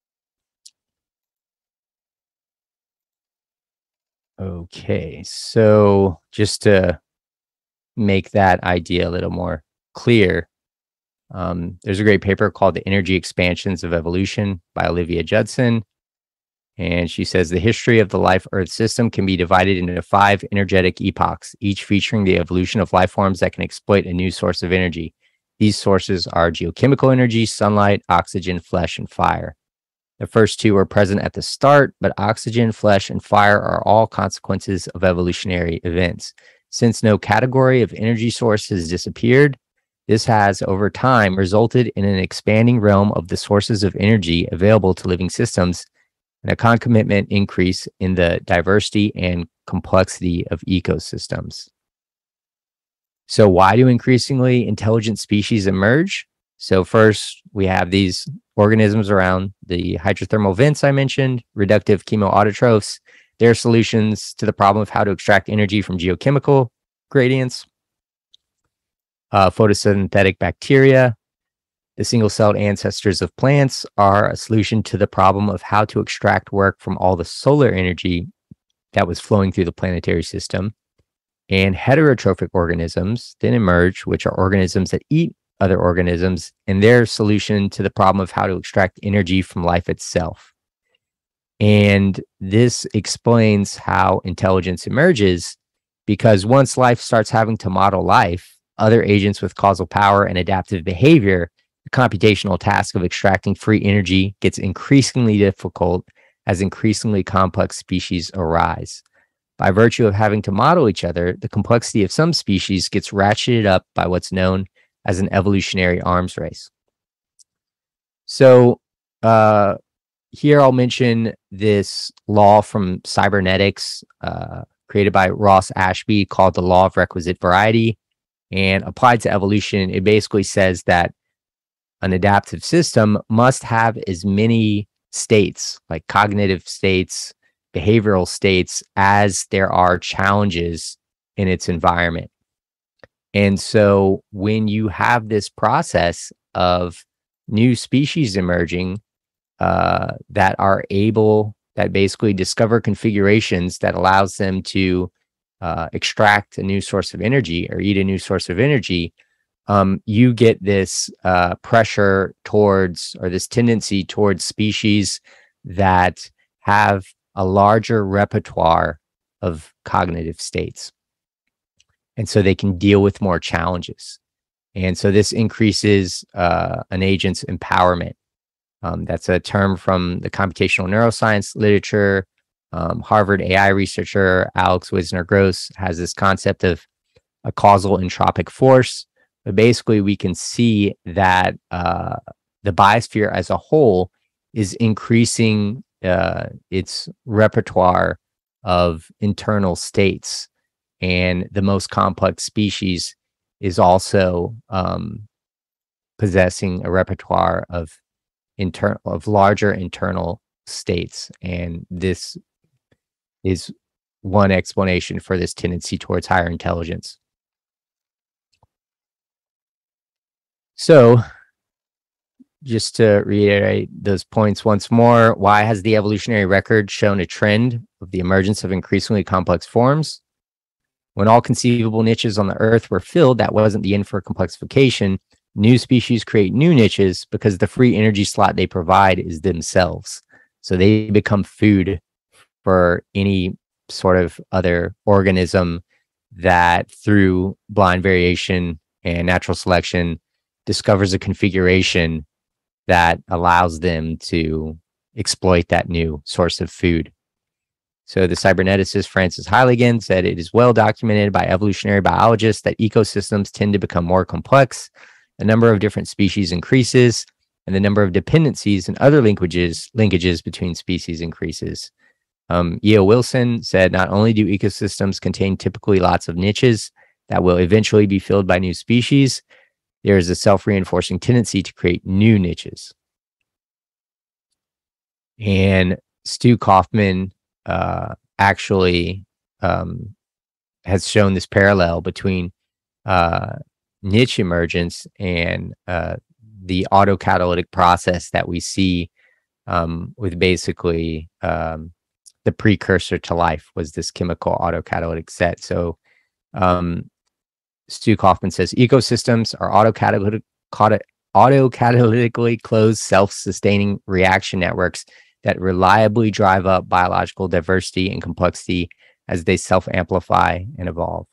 Okay, so just to make that idea a little more clear, there's a great paper called The Energy Expansions of Evolution by Olivia Judson. And she says the history of the life Earth system can be divided into 5 energetic epochs, each featuring the evolution of life forms that can exploit a new source of energy. These sources are geochemical energy, sunlight, oxygen, flesh, and fire. The first 2 are present at the start, but oxygen, flesh, and fire are all consequences of evolutionary events. Since no category of energy source has disappeared, this has, over time, resulted in an expanding realm of the sources of energy available to living systems and a concomitant increase in the diversity and complexity of ecosystems. So why do increasingly intelligent species emerge? So first, we have these organisms around the hydrothermal vents I mentioned, reductive chemoautotrophs. They're solutions to the problem of how to extract energy from geochemical gradients. Photosynthetic bacteria, the single-celled ancestors of plants, are a solution to the problem of how to extract work from all the solar energy that was flowing through the planetary system. And heterotrophic organisms then emerge, which are organisms that eat other organisms, and their solution to the problem of how to extract energy from life itself. And this explains how intelligence emerges, because once life starts having to model life, other agents with causal power and adaptive behavior, the computational task of extracting free energy gets increasingly difficult as increasingly complex species arise. By virtue of having to model each other, the complexity of some species gets ratcheted up by what's known as an evolutionary arms race. So here I'll mention this law from cybernetics created by Ross Ashby called the law of requisite variety. And applied to evolution, it basically says that an adaptive system must have as many states, like cognitive states, behavioral states, as there are challenges in its environment. And so when you have this process of new species emerging that basically discover configurations that allows them to extract a new source of energy or eat a new source of energy, you get this pressure towards, or this tendency towards, species that have a larger repertoire of cognitive states. And so they can deal with more challenges. And so this increases an agent's empowerment. That's a term from the computational neuroscience literature. Harvard AI researcher Alex Wisner-Gross has this concept of a causal entropic force. But basically, we can see that the biosphere as a whole is increasing its repertoire of internal states. And the most complex species is also possessing a repertoire of larger internal states. And this is one explanation for this tendency towards higher intelligence. So just to reiterate those points once more, why has the evolutionary record shown a trend of the emergence of increasingly complex forms? When all conceivable niches on the Earth were filled, that wasn't the end for complexification. New species create new niches because the free energy slot they provide is themselves. So they become food for any sort of other organism that, through blind variation and natural selection, discovers a configuration that allows them to exploit that new source of food. So the cyberneticist Francis Heiligen said it is well documented by evolutionary biologists that ecosystems tend to become more complex. The number of different species increases, and the number of dependencies and other linkages between species increases. E.O. Wilson said not only do ecosystems contain typically lots of niches that will eventually be filled by new species, there is a self-reinforcing tendency to create new niches. And Stu Kaufman actually has shown this parallel between niche emergence and the autocatalytic process that we see with basically the precursor to life was this chemical autocatalytic set. So Stu Kaufman says ecosystems are autocatalytically closed, self-sustaining reaction networks that reliably drive up biological diversity and complexity as they self-amplify and evolve.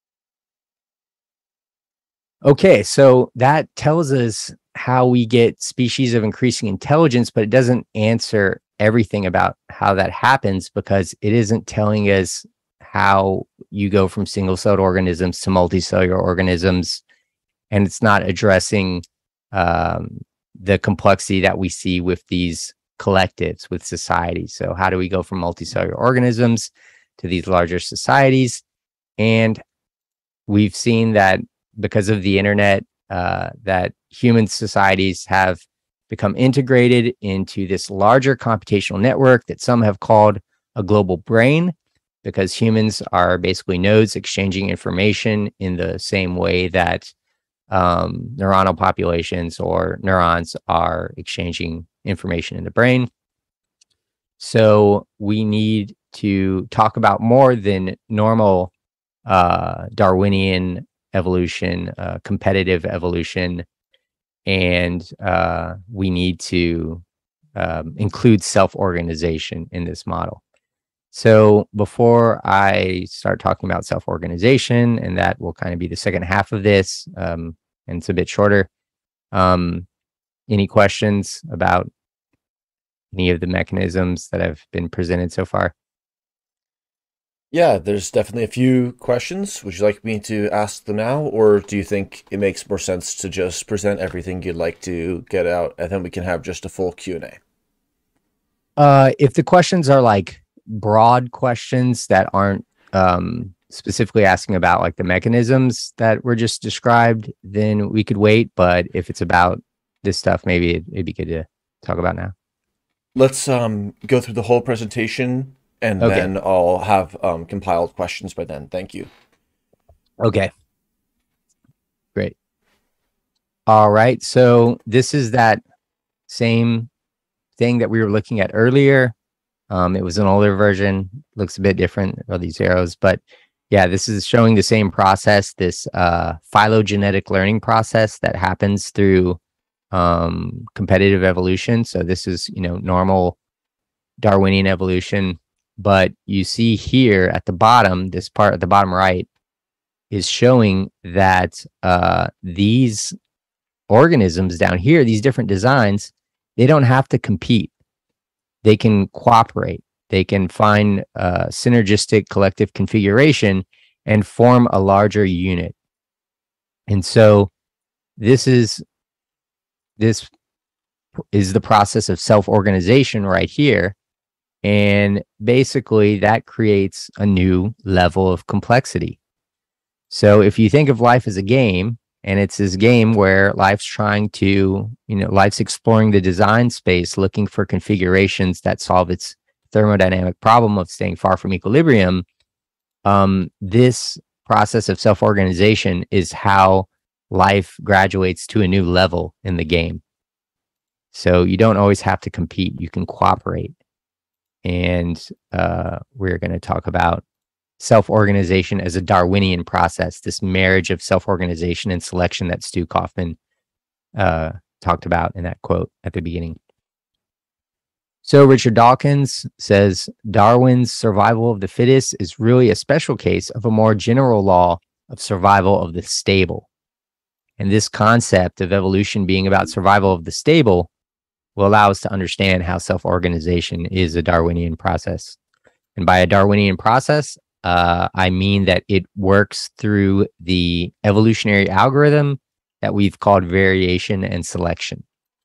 Okay, so that tells us how we get species of increasing intelligence, but it doesn't answer everything about how that happens, because it isn't telling us how you go from single-celled organisms to multicellular organisms, and it's not addressing the complexity that we see with these collectives, with societies. So how do we go from multicellular organisms to these larger societies? And we've seen that because of the internet, that human societies have become integrated into this larger computational network that some have called a global brain, because humans are basically nodes exchanging information in the same way that neuronal populations or neurons are exchanging information in the brain. So we need to talk about more than normal Darwinian evolution, competitive evolution, and we need to include self-organization in this model. So before I start talking about self-organization, and that will kind of be the second half of this, and it's a bit shorter, any questions about any of the mechanisms that have been presented so far? Yeah, there's definitely a few questions. Would you like me to ask them now, or do you think it makes more sense to just present everything you'd like to get out, and then we can have just a full Q&A? If the questions are like broad questions that aren't specifically asking about like the mechanisms that were just described, then we could wait. But if it's about this stuff, maybe it'd be good to talk about now. Let's go through the whole presentation, and Okay. then I'll have compiled questions by then. Thank you. Okay. Great. All right. So this is that same thing that we were looking at earlier. It was an older version, looks a bit different, all these arrows, but yeah, this is showing the same process, this phylogenetic learning process that happens through competitive evolution. So this is, normal Darwinian evolution. But you see here at the bottom, this part at the bottom right is showing that these organisms down here, these different designs, they don't have to compete. They can cooperate. They can find synergistic collective configuration and form a larger unit. And so this is the process of self-organization right here. And basically that creates a new level of complexity. So if you think of life as a game, and it's this game where life's trying to, life's exploring the design space, looking for configurations that solve its thermodynamic problem of staying far from equilibrium. This process of self-organization is how life graduates to a new level in the game. So you don't always have to compete, you can cooperate. And we're going to talk about self-organization as a Darwinian process, this marriage of self-organization and selection that Stu Kaufman talked about in that quote at the beginning. So Richard Dawkins says, Darwin's survival of the fittest is really a special case of a more general law of survival of the stable. And this concept of evolution being about survival of the stable will allow us to understand how self-organization is a Darwinian process. And by a Darwinian process, I mean that it works through the evolutionary algorithm that we've called variation and selection.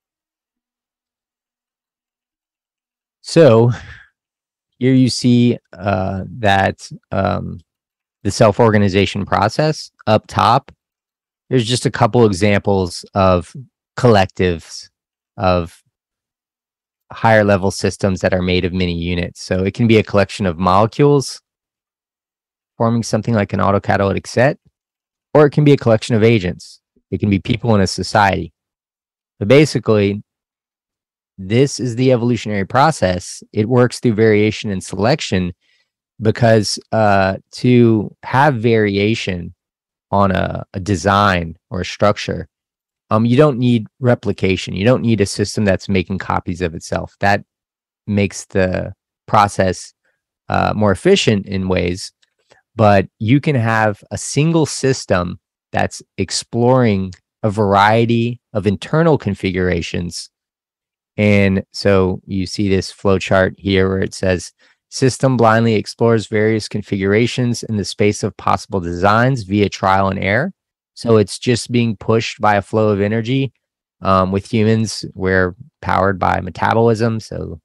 So here you see that the self-organization process up top, there's just a couple examples of collectives of higher level systems that are made of many units. So it can be a collection of molecules forming something like an autocatalytic set, or it can be a collection of agents. It can be people in a society. But basically, this is the evolutionary process. It works through variation and selection because to have variation on a design or a structure, you don't need replication. You don't need a system that's making copies of itself. That makes the process more efficient in ways. But you can have a single system that's exploring a variety of internal configurations. And so you see this flowchart here where it says, system blindly explores various configurations in the space of possible designs via trial and error. So it's just being pushed by a flow of energy. With humans, we're powered by metabolism. So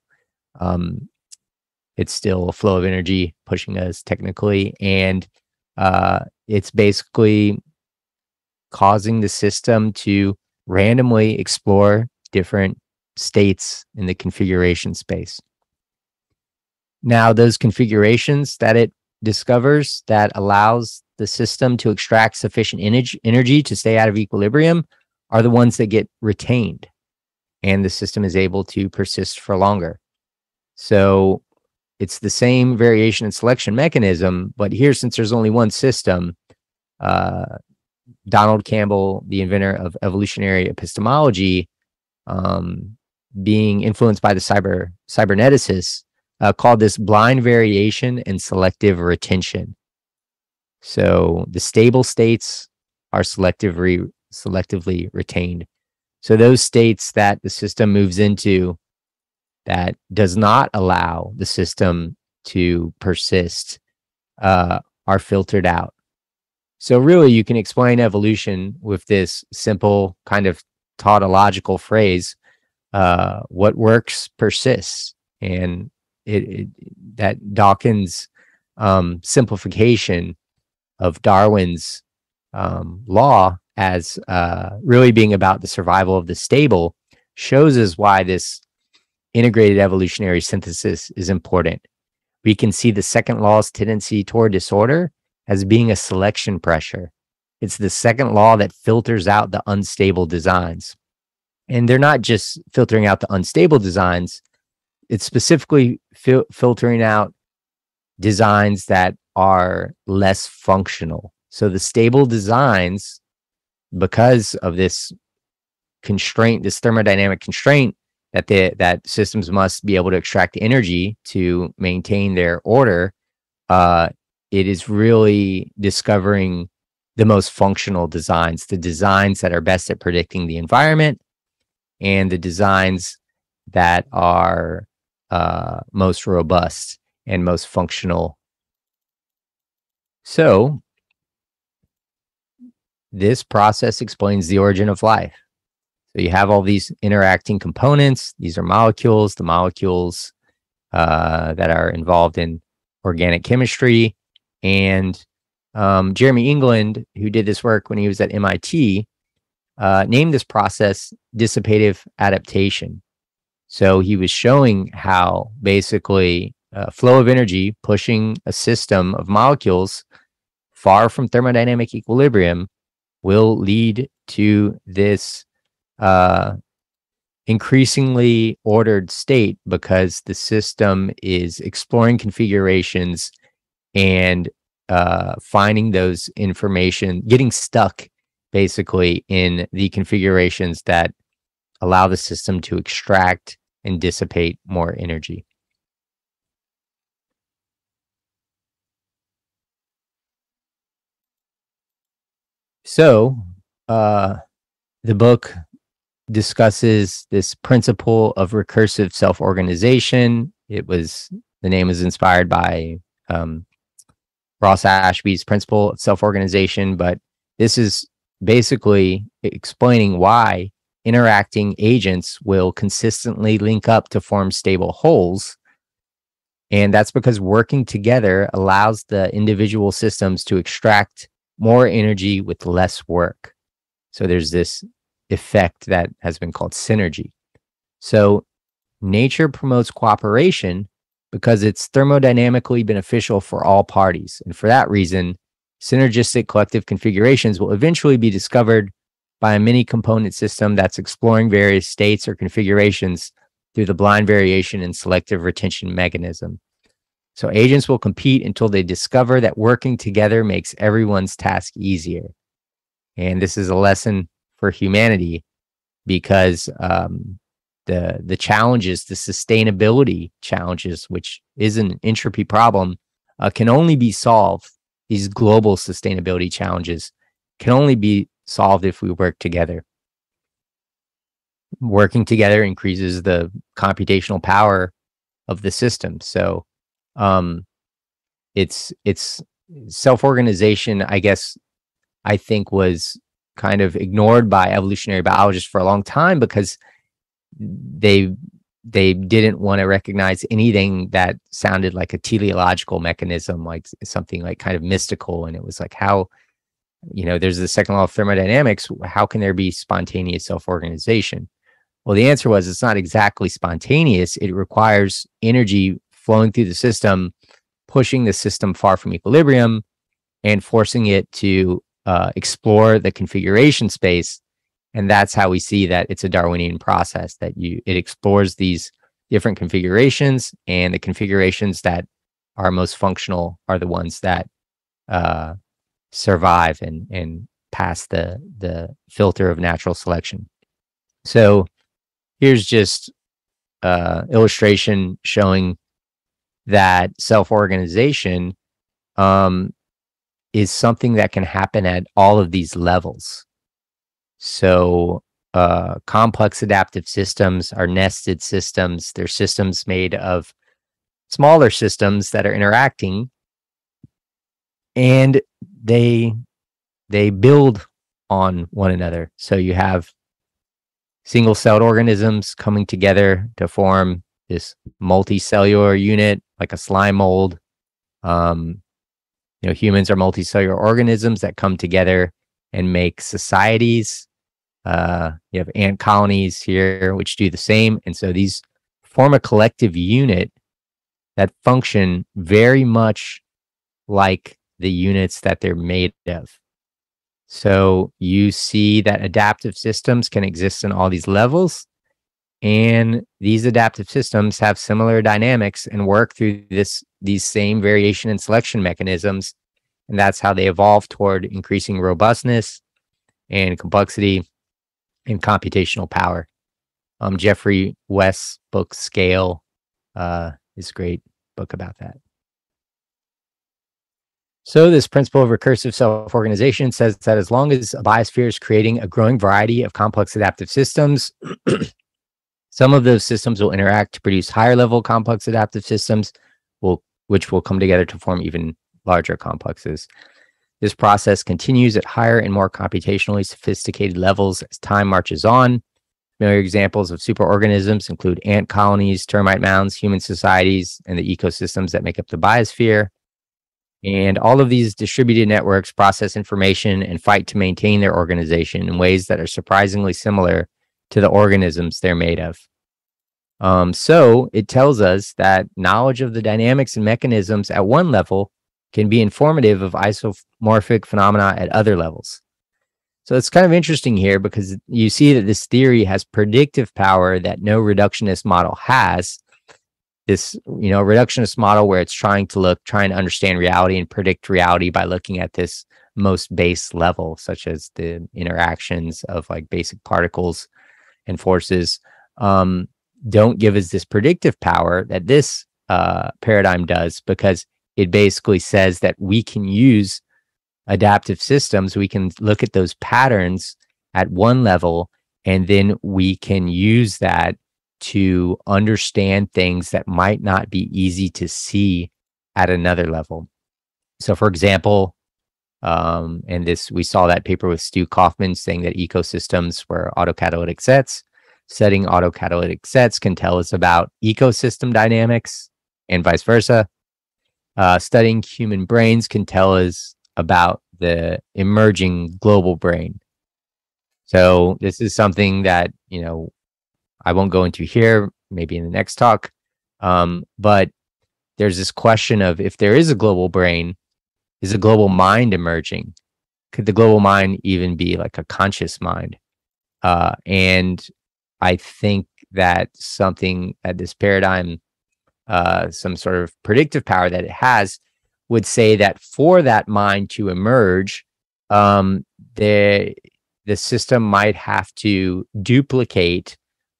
it's still a flow of energy pushing us technically. And it's basically causing the system to randomly explore different states in the configuration space. Now, those configurations that it discovers that allows the system to extract sufficient energy to stay out of equilibrium are the ones that get retained, and the system is able to persist for longer. So it's the same variation and selection mechanism, but here, since there's only one system, Donald Campbell, the inventor of evolutionary epistemology, being influenced by the cyberneticists, called this blind variation and selective retention. So the stable states are selectively retained. So those states that the system moves into that does not allow the system to persist are filtered out. So really, you can explain evolution with this simple kind of tautological phrase, what works persists. And that Dawkins simplification of Darwin's law as really being about the survival of the stable shows us why this integrated evolutionary synthesis is important. We can see the second law's tendency toward disorder as being a selection pressure. It's the second law that filters out the unstable designs. And they're not just filtering out the unstable designs, it's specifically filtering out designs that are less functional. So the stable designs, because of this constraint, this thermodynamic constraint that systems must be able to extract energy to maintain their order, it is really discovering the most functional designs, the designs that are best at predicting the environment, and the designs that are most robust and most functional. So this process explains the origin of life. So you have all these interacting components. These are molecules, the molecules that are involved in organic chemistry. And Jeremy England, who did this work when he was at MIT, named this process dissipative adaptation. So he was showing how basically flow of energy pushing a system of molecules far from thermodynamic equilibrium will lead to this increasingly ordered state, because the system is exploring configurations and finding those information, getting stuck basically in the configurations that allow the system to extract and dissipate more energy. So the book discusses this principle of recursive self-organization. The name is inspired by Ross Ashby's principle of self-organization, but this is basically explaining why interacting agents will consistently link up to form stable wholes. And that's because working together allows the individual systems to extract more energy with less work. So there's this effect that has been called synergy. So nature promotes cooperation because it's thermodynamically beneficial for all parties. And for that reason, synergistic collective configurations will eventually be discovered by a many component system that's exploring various states or configurations through the blind variation and selective retention mechanism. So agents will compete until they discover that working together makes everyone's task easier. And this is a lesson for humanity, because the challenges, the sustainability challenges, which is an entropy problem, can only be solved. These global sustainability challenges can only be solved if we work together. Working together increases the computational power of the system. So it's self-organization, I guess, I think was kind of ignored by evolutionary biologists for a long time, because they didn't want to recognize anything that sounded like a teleological mechanism, like something like kind of mystical. And it was like, how, there's the second law of thermodynamics. How can there be spontaneous self-organization? Well, the answer was it's not exactly spontaneous. It requires energy flowing through the system, pushing the system far from equilibrium and forcing it to explore the configuration space. And that's how we see that it's a Darwinian process, that it explores these different configurations, and the configurations that are most functional are the ones that survive and pass the filter of natural selection. So here's just illustration showing that self-organization is something that can happen at all of these levels. So complex adaptive systems are nested systems. They're systems made of smaller systems that are interacting, and they build on one another. So you have single-celled organisms coming together to form this multicellular unit, like a slime mold. humans are multicellular organisms that come together and make societies. You have ant colonies here, which do the same. And so these form a collective unit that function very much like the units that they're made of. So you see that adaptive systems can exist in all these levels. And these adaptive systems have similar dynamics and work through these same variation and selection mechanisms. And that's how they evolve toward increasing robustness and complexity and computational power. Jeffrey West's book Scale is a great book about that. So this principle of recursive self-organization says that as long as a biosphere is creating a growing variety of complex adaptive systems, some of those systems will interact to produce higher level complex adaptive systems, which will come together to form even larger complexes. This process continues at higher and more computationally sophisticated levels as time marches on. Familiar examples of superorganisms include ant colonies, termite mounds, human societies, and the ecosystems that make up the biosphere. And all of these distributed networks process information and fight to maintain their organization in ways that are surprisingly similar to the organisms they're made of. So it tells us that knowledge of the dynamics and mechanisms at one level can be informative of isomorphic phenomena at other levels. So it's kind of interesting here because you see that this theory has predictive power that no reductionist model has. This, reductionist model where it's trying to understand reality and predict reality by looking at this most base level, such as the interactions of like basic particles and forces, don't give us this predictive power that this paradigm does, because it basically says that we can use adaptive systems. We can look at those patterns at one level, and then we can use that to understand things that might not be easy to see at another level. So for example, we saw that paper with Stu Kaufman saying that ecosystems were autocatalytic sets. Studying autocatalytic sets can tell us about ecosystem dynamics and vice versa. Studying human brains can tell us about the emerging global brain. So this is something that, I won't go into here, maybe in the next talk. But there's this question of, if there is a global brain, is a global mind emerging? Could the global mind even be like a conscious mind? And I think that something at this paradigm, some sort of predictive power that it has, would say that for that mind to emerge, the system might have to duplicate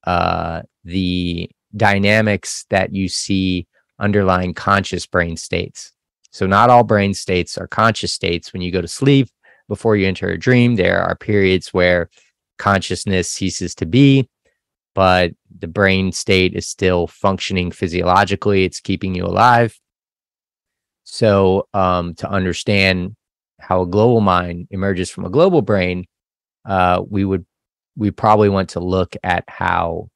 the dynamics that you see underlying conscious brain states. So not all brain states are conscious states. When you go to sleep, before you enter a dream, there are periods where consciousness ceases to be, but the brain state is still functioning physiologically. It's keeping you alive. So to understand how a global mind emerges from a global brain, we probably want to look at how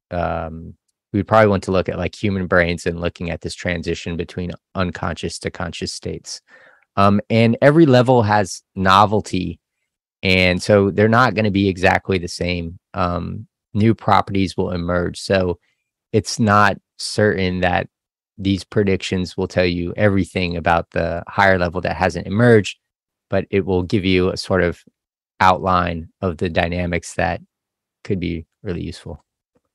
like human brains and looking at this transition between unconscious to conscious states. And every level has novelty, and so they're not going to be exactly the same. New properties will emerge. So it's not certain that these predictions will tell you everything about the higher level that hasn't emerged, but it will give you a sort of outline of the dynamics that could be really useful.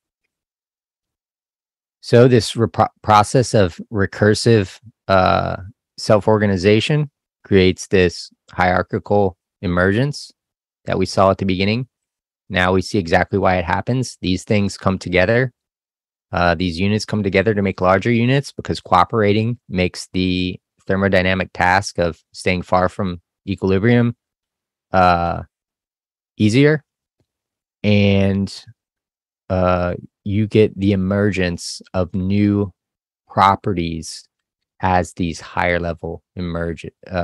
So this process of recursive self-organization creates this hierarchical emergence that we saw at the beginning. Now we see exactly why it happens. These things come together. These units come together to make larger units because cooperating makes the thermodynamic task of staying far from equilibrium easier. And you get the emergence of new properties as these higher levels emerge.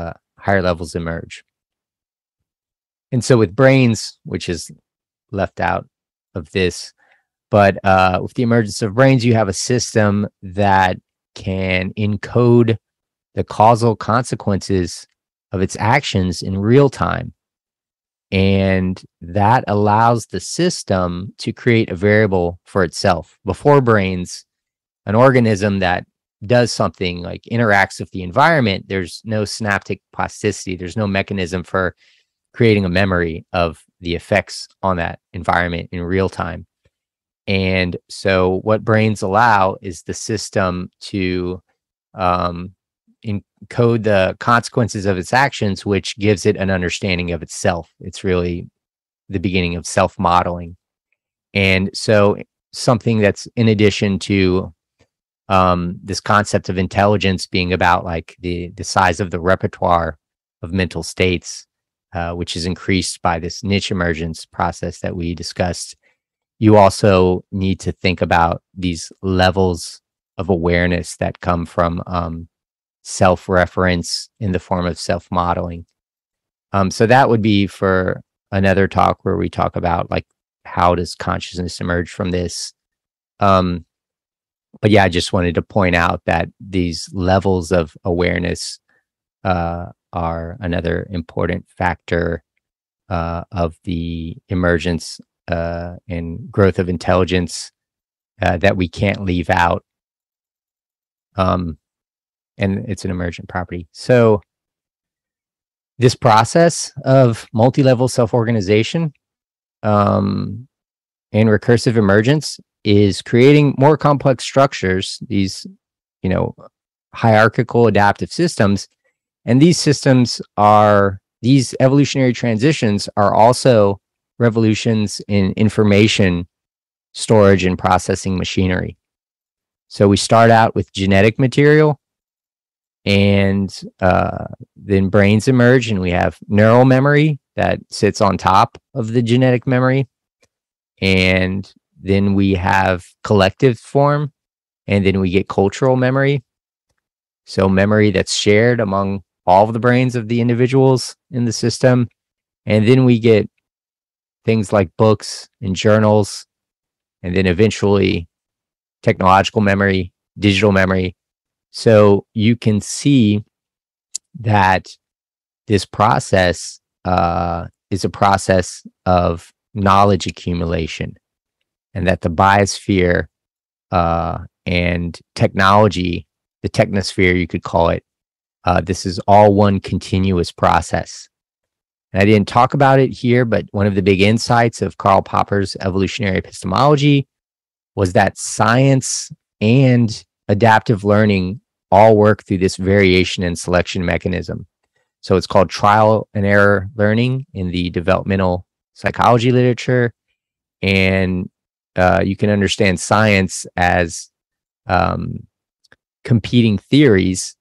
And so with brains, which is left out of this, but with the emergence of brains, you have a system that can encode the causal consequences of its actions in real time. And that allows the system to create a variable for itself. Before brains, an organism that does something like interacts with the environment, there's no synaptic plasticity. There's no mechanism for creating a memory of the effects on that environment in real time. And so what brains allow is the system to encode the consequences of its actions, which gives it an understanding of itself. It's really the beginning of self-modeling. And so something that's in addition to this concept of intelligence being about like the size of the repertoire of mental states, which is increased by this niche emergence process that we discussed. You also need to think about these levels of awareness that come from self-reference in the form of self-modeling. So that would be for another talk where we talk about like how does consciousness emerge from this. But yeah, I just wanted to point out that these levels of awareness are another important factor of the emergence and growth of intelligence that we can't leave out. And it's an emergent property. So this process of multi-level self-organization and recursive emergence is creating more complex structures, these, hierarchical adaptive systems. And these systems these evolutionary transitions are also revolutions in information storage and processing machinery. So we start out with genetic material, and then brains emerge, and we have neural memory that sits on top of the genetic memory. And then we have collective form, and then we get cultural memory. So memory that's shared among all of the brains of the individuals in the system. And then we get things like books and journals, and then eventually technological memory, digital memory. So you can see that this process is a process of knowledge accumulation, and that the biosphere and technology, the technosphere, you could call it, this is all one continuous process. And I didn't talk about it here, but one of the big insights of Karl Popper's evolutionary epistemology was that science and adaptive learning all work through this variation and selection mechanism. So it's called trial and error learning in the developmental psychology literature. And you can understand science as competing theories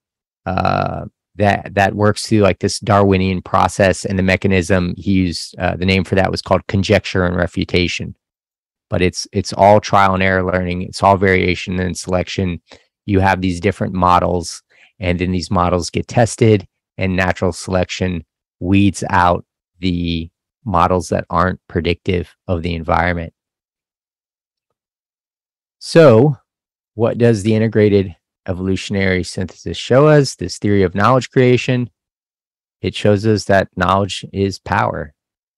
that works through like this Darwinian process, and the mechanism he used, the name for that was called conjecture and refutation. But it's all trial and error learning. It's all variation and selection. You have these different models, and then these models get tested, and natural selection weeds out the models that aren't predictive of the environment. So what does the integrated evolutionary synthesis show us? This theory of knowledge creation, it shows us that knowledge is power.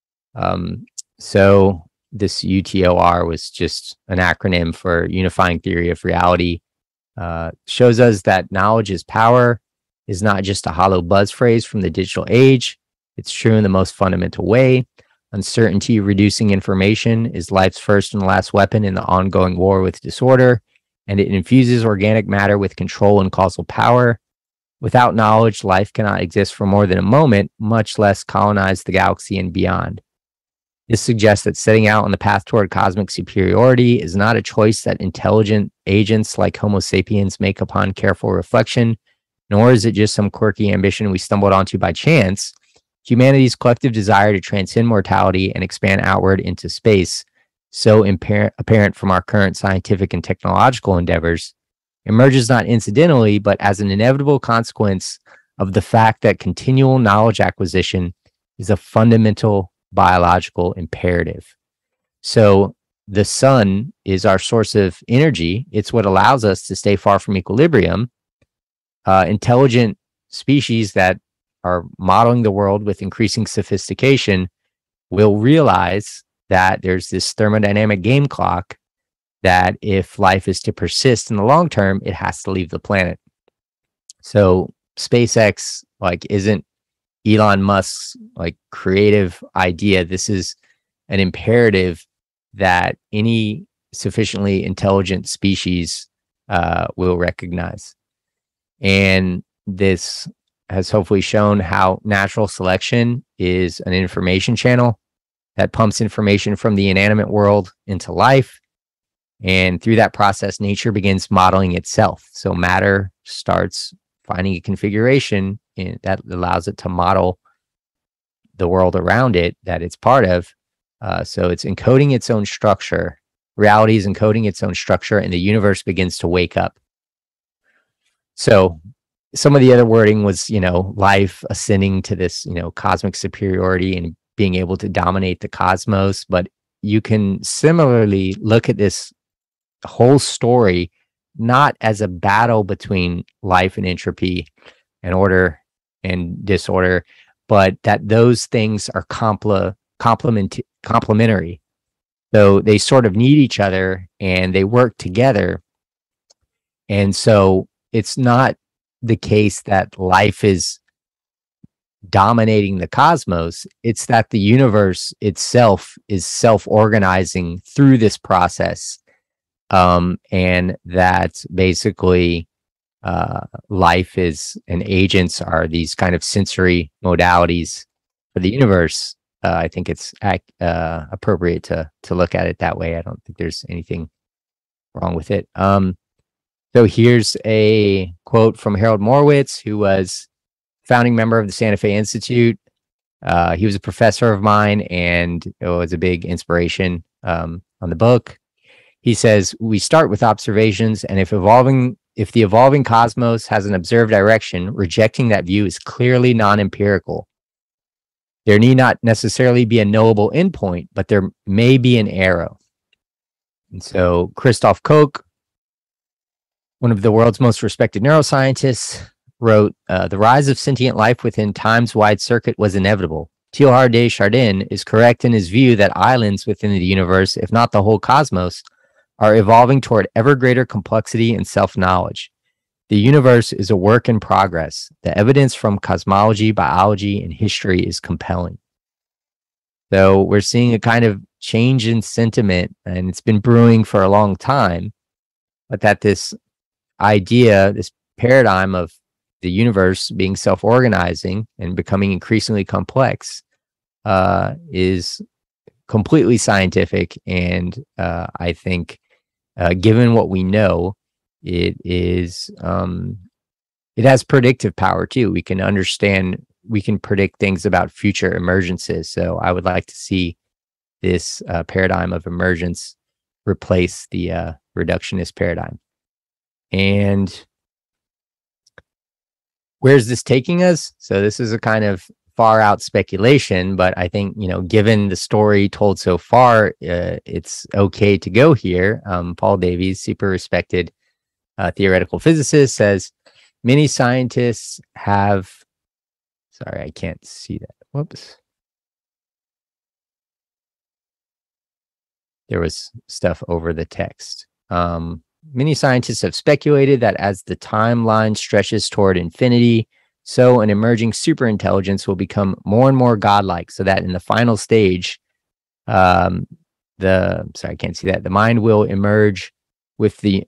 So this UTOR was just an acronym for Unifying Theory of Reality. Shows us that knowledge is power is not just a hollow buzz phrase from the digital age. It's true in the most fundamental way. Uncertainty reducing information is life's first and last weapon in the ongoing war with disorder, and it infuses organic matter with control and causal power. Without knowledge, life cannot exist for more than a moment, much less colonize the galaxy and beyond. This suggests that setting out on the path toward cosmic superiority is not a choice that intelligent agents like Homo sapiens make upon careful reflection, nor is it just some quirky ambition we stumbled onto by chance. Humanity's collective desire to transcend mortality and expand outward into space, so apparent from our current scientific and technological endeavors, emerges not incidentally, but as an inevitable consequence of the fact that continual knowledge acquisition is a fundamental biological imperative. So the sun is our source of energy. It's what allows us to stay far from equilibrium. Intelligent species that are modeling the world with increasing sophistication will realize that there's this thermodynamic game clock that if life is to persist in the long term, it has to leave the planet. So SpaceX isn't Elon Musk's creative idea. This is an imperative that any sufficiently intelligent species will recognize. And this has hopefully shown how natural selection is an information channel that pumps information from the inanimate world into life. And through that process, nature begins modeling itself. So matter starts finding a configuration that allows it to model the world around it that it's part of. So it's encoding its own structure. Reality is encoding its own structure, and the universe begins to wake up. So some of the other wording was, life ascending to this, cosmic superiority and being able to dominate the cosmos. But you can similarly look at this whole story not as a battle between life and entropy and order and disorder, but that those things are complementary. So they sort of need each other and they work together. And so it's not the case that life is dominating the cosmos. It's that the universe itself is self-organizing through this process. And that basically life is and agents are these kind of sensory modalities for the universe. I think it's appropriate to look at it that way. I don't think there's anything wrong with it. So here's a quote from Harold Morowitz, who was founding member of the Santa Fe Institute. He was a professor of mine and it was a big inspiration on the book. He says, we start with observations, and if the evolving cosmos has an observed direction, rejecting that view is clearly non-empirical. There need not necessarily be a knowable endpoint, but there may be an arrow. And so Christoph Koch, one of the world's most respected neuroscientists, wrote, the rise of sentient life within time's wide circuit was inevitable. Teilhard de Chardin is correct in his view that islands within the universe, if not the whole cosmos, are evolving toward ever greater complexity and self-knowledge. The universe is a work in progress. The evidence from cosmology, biology, and history is compelling. So we're seeing a kind of change in sentiment, and it's been brewing for a long time, but that this idea, this paradigm of the universe being self-organizing and becoming increasingly complex is completely scientific. And I think given what we know, it has predictive power too. We can predict things about future emergences. So I would like to see this paradigm of emergence replace the reductionist paradigm. And where's this taking us? So this is a kind of far out speculation, but I think, given the story told so far, it's okay to go here. Paul Davies, super respected theoretical physicist, says many scientists have, sorry, I can't see that. Whoops. There was stuff over the text. Many scientists have speculated that as the timeline stretches toward infinity, so an emerging superintelligence will become more and more godlike, so that in the final stage, I can't see that. The mind will emerge with the,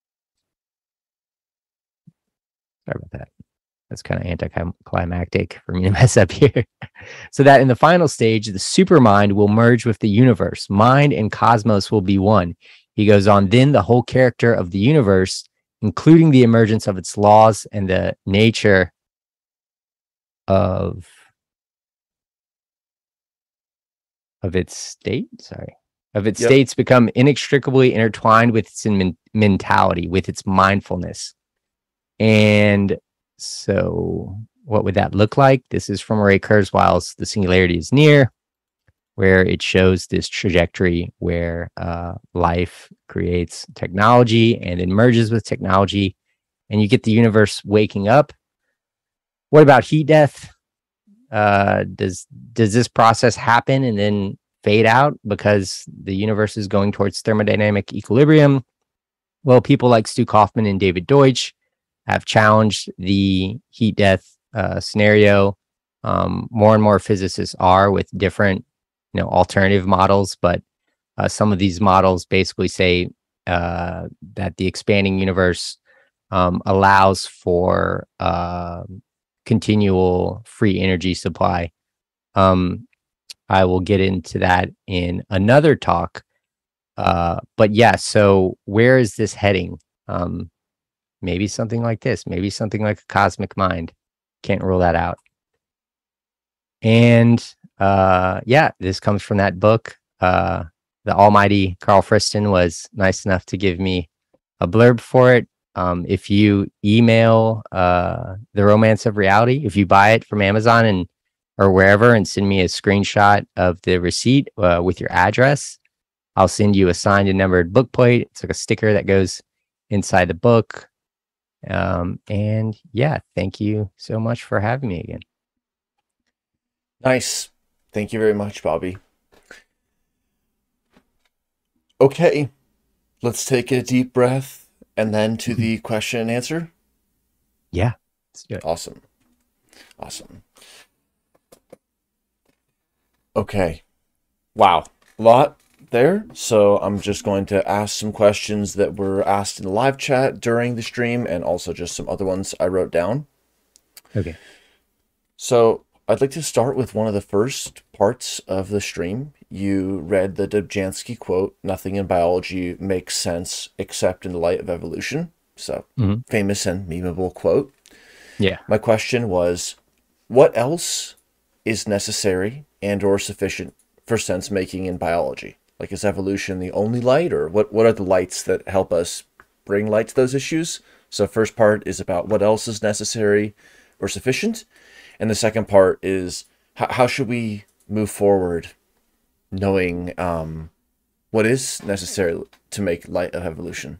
sorry about that. That's kind of anticlimactic for me to mess up here. So that in the final stage, the supermind will merge with the universe. Mind and cosmos will be one. He goes on, then the whole character of the universe, including the emergence of its laws and the nature of its state, states become inextricably intertwined with its mentality, with its mindfulness. And so what would that look like? This is from Ray Kurzweil's The Singularity is Near, where it shows this trajectory where life creates technology and it merges with technology, and you get the universe waking up. What about heat death? Does this process happen and then fade out because the universe is going towards thermodynamic equilibrium? Well, people like Stu Kaufman and David Deutsch have challenged the heat death scenario. More and more physicists are with different, alternative models, but some of these models basically say that the expanding universe allows for continual free energy supply. I will get into that in another talk. But yeah, so where is this heading? Maybe something like this, maybe something like a cosmic mind. Can't rule that out. And yeah, this comes from that book. The almighty Carl Friston was nice enough to give me a blurb for it. If you email The Romance of Reality, if you buy it from Amazon or wherever and send me a screenshot of the receipt with your address, I'll send you a signed and numbered book plate. It's like a sticker that goes inside the book. And yeah, thank you so much for having me again. Nice. Thank you very much, Bobby. Okay, let's take a deep breath and then to the question and answer. Yeah, let's do it. Awesome. Okay. Wow. A lot there. So I'm just going to ask some questions that were asked in the live chat during the stream and also just some other ones I wrote down. Okay. So I'd like to start with one of the first parts of the stream. You read the Dobzhansky quote, "Nothing in biology makes sense except in the light of evolution." So famous and memeable quote. Yeah. My question was, what else is necessary and or sufficient for sense making in biology? Like, is evolution the only light, or what are the lights that help us bring light to those issues? So first part is about what else is necessary or sufficient. And the second part is how should we move forward knowing what is necessary to make light of evolution?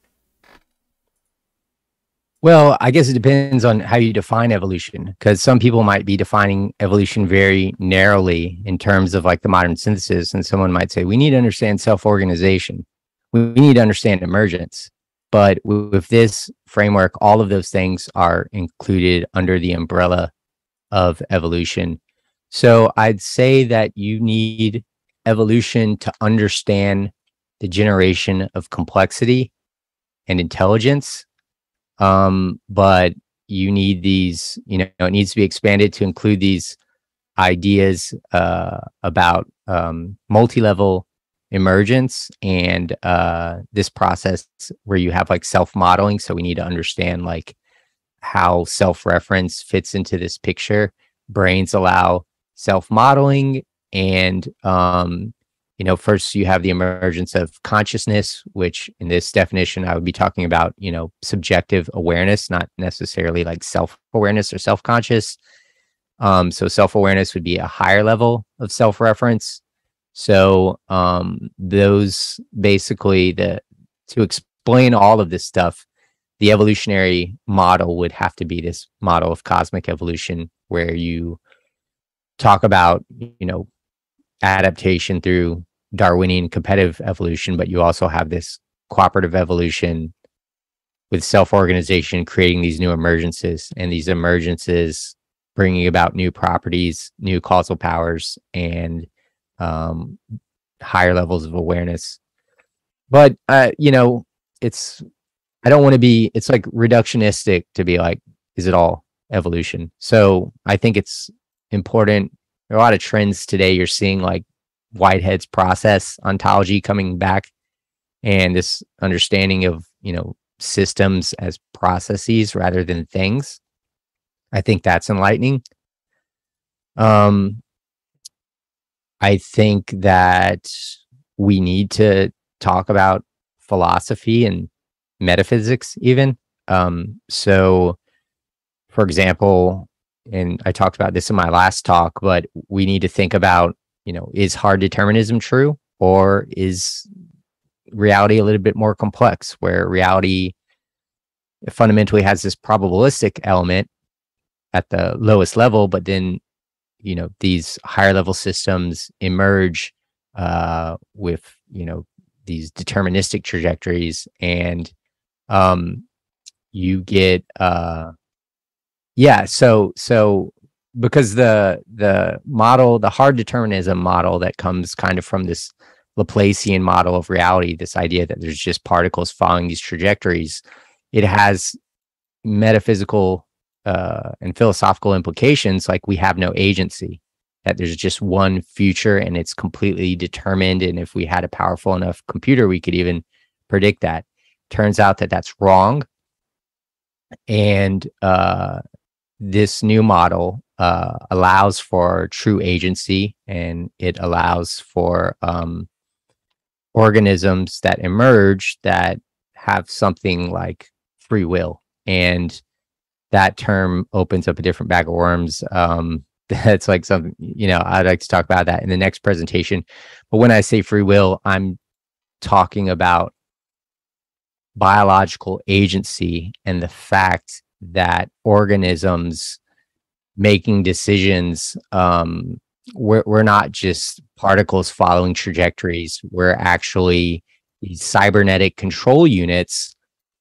Well, I guess it depends on how you define evolution, because some people might be defining evolution very narrowly in terms of like the modern synthesis. And someone might say, we need to understand self-organization. We need to understand emergence. But with this framework, all of those things are included under the umbrella of evolution. So I'd say that you need evolution to understand the generation of complexity and intelligence. But you need these, it needs to be expanded to include these ideas about multi-level emergence and this process where you have like self-modeling. So we need to understand like how self-reference fits into this picture. Brains allow self-modeling, and first you have the emergence of consciousness, which in this definition I would be talking about subjective awareness, not necessarily like self-awareness or self-conscious. So self-awareness would be a higher level of self-reference. So those basically to explain all of this stuff, the evolutionary model would have to be this model of cosmic evolution, where you talk about, adaptation through Darwinian competitive evolution, but you also have this cooperative evolution with self-organization, creating these new emergences, and these emergences bringing about new properties, new causal powers, and higher levels of awareness. But, I don't want to be, it's like reductionistic to be like, is it all evolution? So I think it's important. There are a lot of trends today. You're seeing like Whitehead's process ontology coming back, and this understanding of, systems as processes rather than things. I think that's enlightening. I think that we need to talk about philosophy and metaphysics even. So for example, and I talked about this in my last talk, but we need to think about, is hard determinism true, or is reality a little bit more complex, where reality fundamentally has this probabilistic element at the lowest level, but then, these higher level systems emerge with, these deterministic trajectories, and you get so because the model, the hard determinism model that comes kind of from this Laplacian model of reality, this idea that there's just particles following these trajectories, it has metaphysical and philosophical implications, like we have no agency, that there's just one future and it's completely determined, and if we had a powerful enough computer we could even predict that. Turns out that that's wrong, and this new model allows for true agency, and it allows for organisms that emerge that have something like free will. And that term opens up a different bag of worms. That's like something, I'd like to talk about that in the next presentation. But when I say free will, I'm talking about biological agency and the fact that organisms making decisions, we're not just particles following trajectories. We're actually these cybernetic control units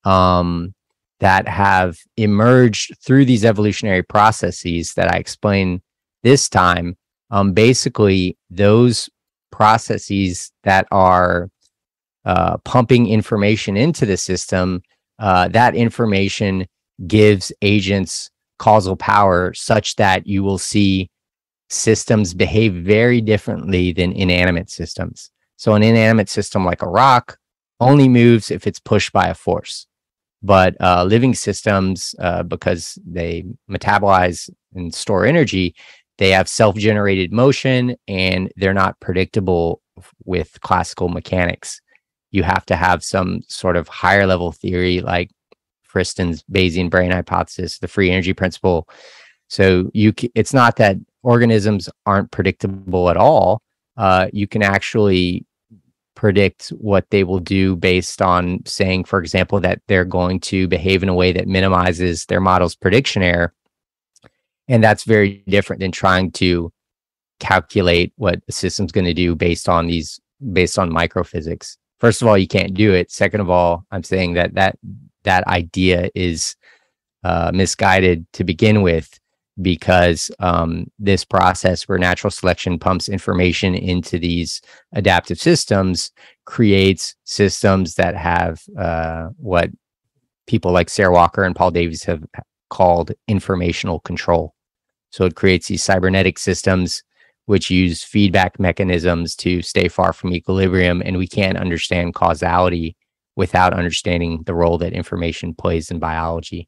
that have emerged through these evolutionary processes that I explain this time. Basically, those processes that are pumping information into the system, that information gives agents causal power such that you will see systems behave very differently than inanimate systems. So an inanimate system like a rock only moves if it's pushed by a force. But living systems, because they metabolize and store energy, they have self-generated motion, and they're not predictable with classical mechanics. You have to have some sort of higher level theory, like Friston's Bayesian brain hypothesis, the free energy principle. So it's not that organisms aren't predictable at all. You can actually predict what they will do based on saying, for example, that they're going to behave in a way that minimizes their model's prediction error. And that's very different than trying to calculate what a system's going to do based on microphysics. First of all, you can't do it. Second of all, I'm saying that idea is misguided to begin with, because this process where natural selection pumps information into these adaptive systems creates systems that have what people like Sarah Walker and Paul Davies have called informational control. So it creates these cybernetic systems which use feedback mechanisms to stay far from equilibrium, and we can't understand causality without understanding the role that information plays in biology.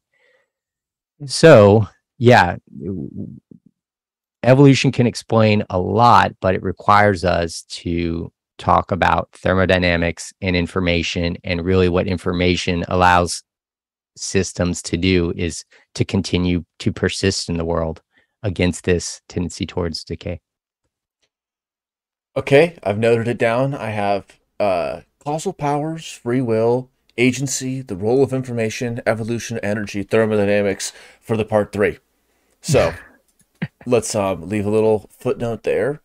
So, yeah, evolution can explain a lot, but it requires us to talk about thermodynamics and information, and really what information allows systems to do is to continue to persist in the world against this tendency towards decay. Okay, I've noted it down. I have causal powers, free will, agency, the role of information, evolution, energy, thermodynamics for the part 3. So let's leave a little footnote there.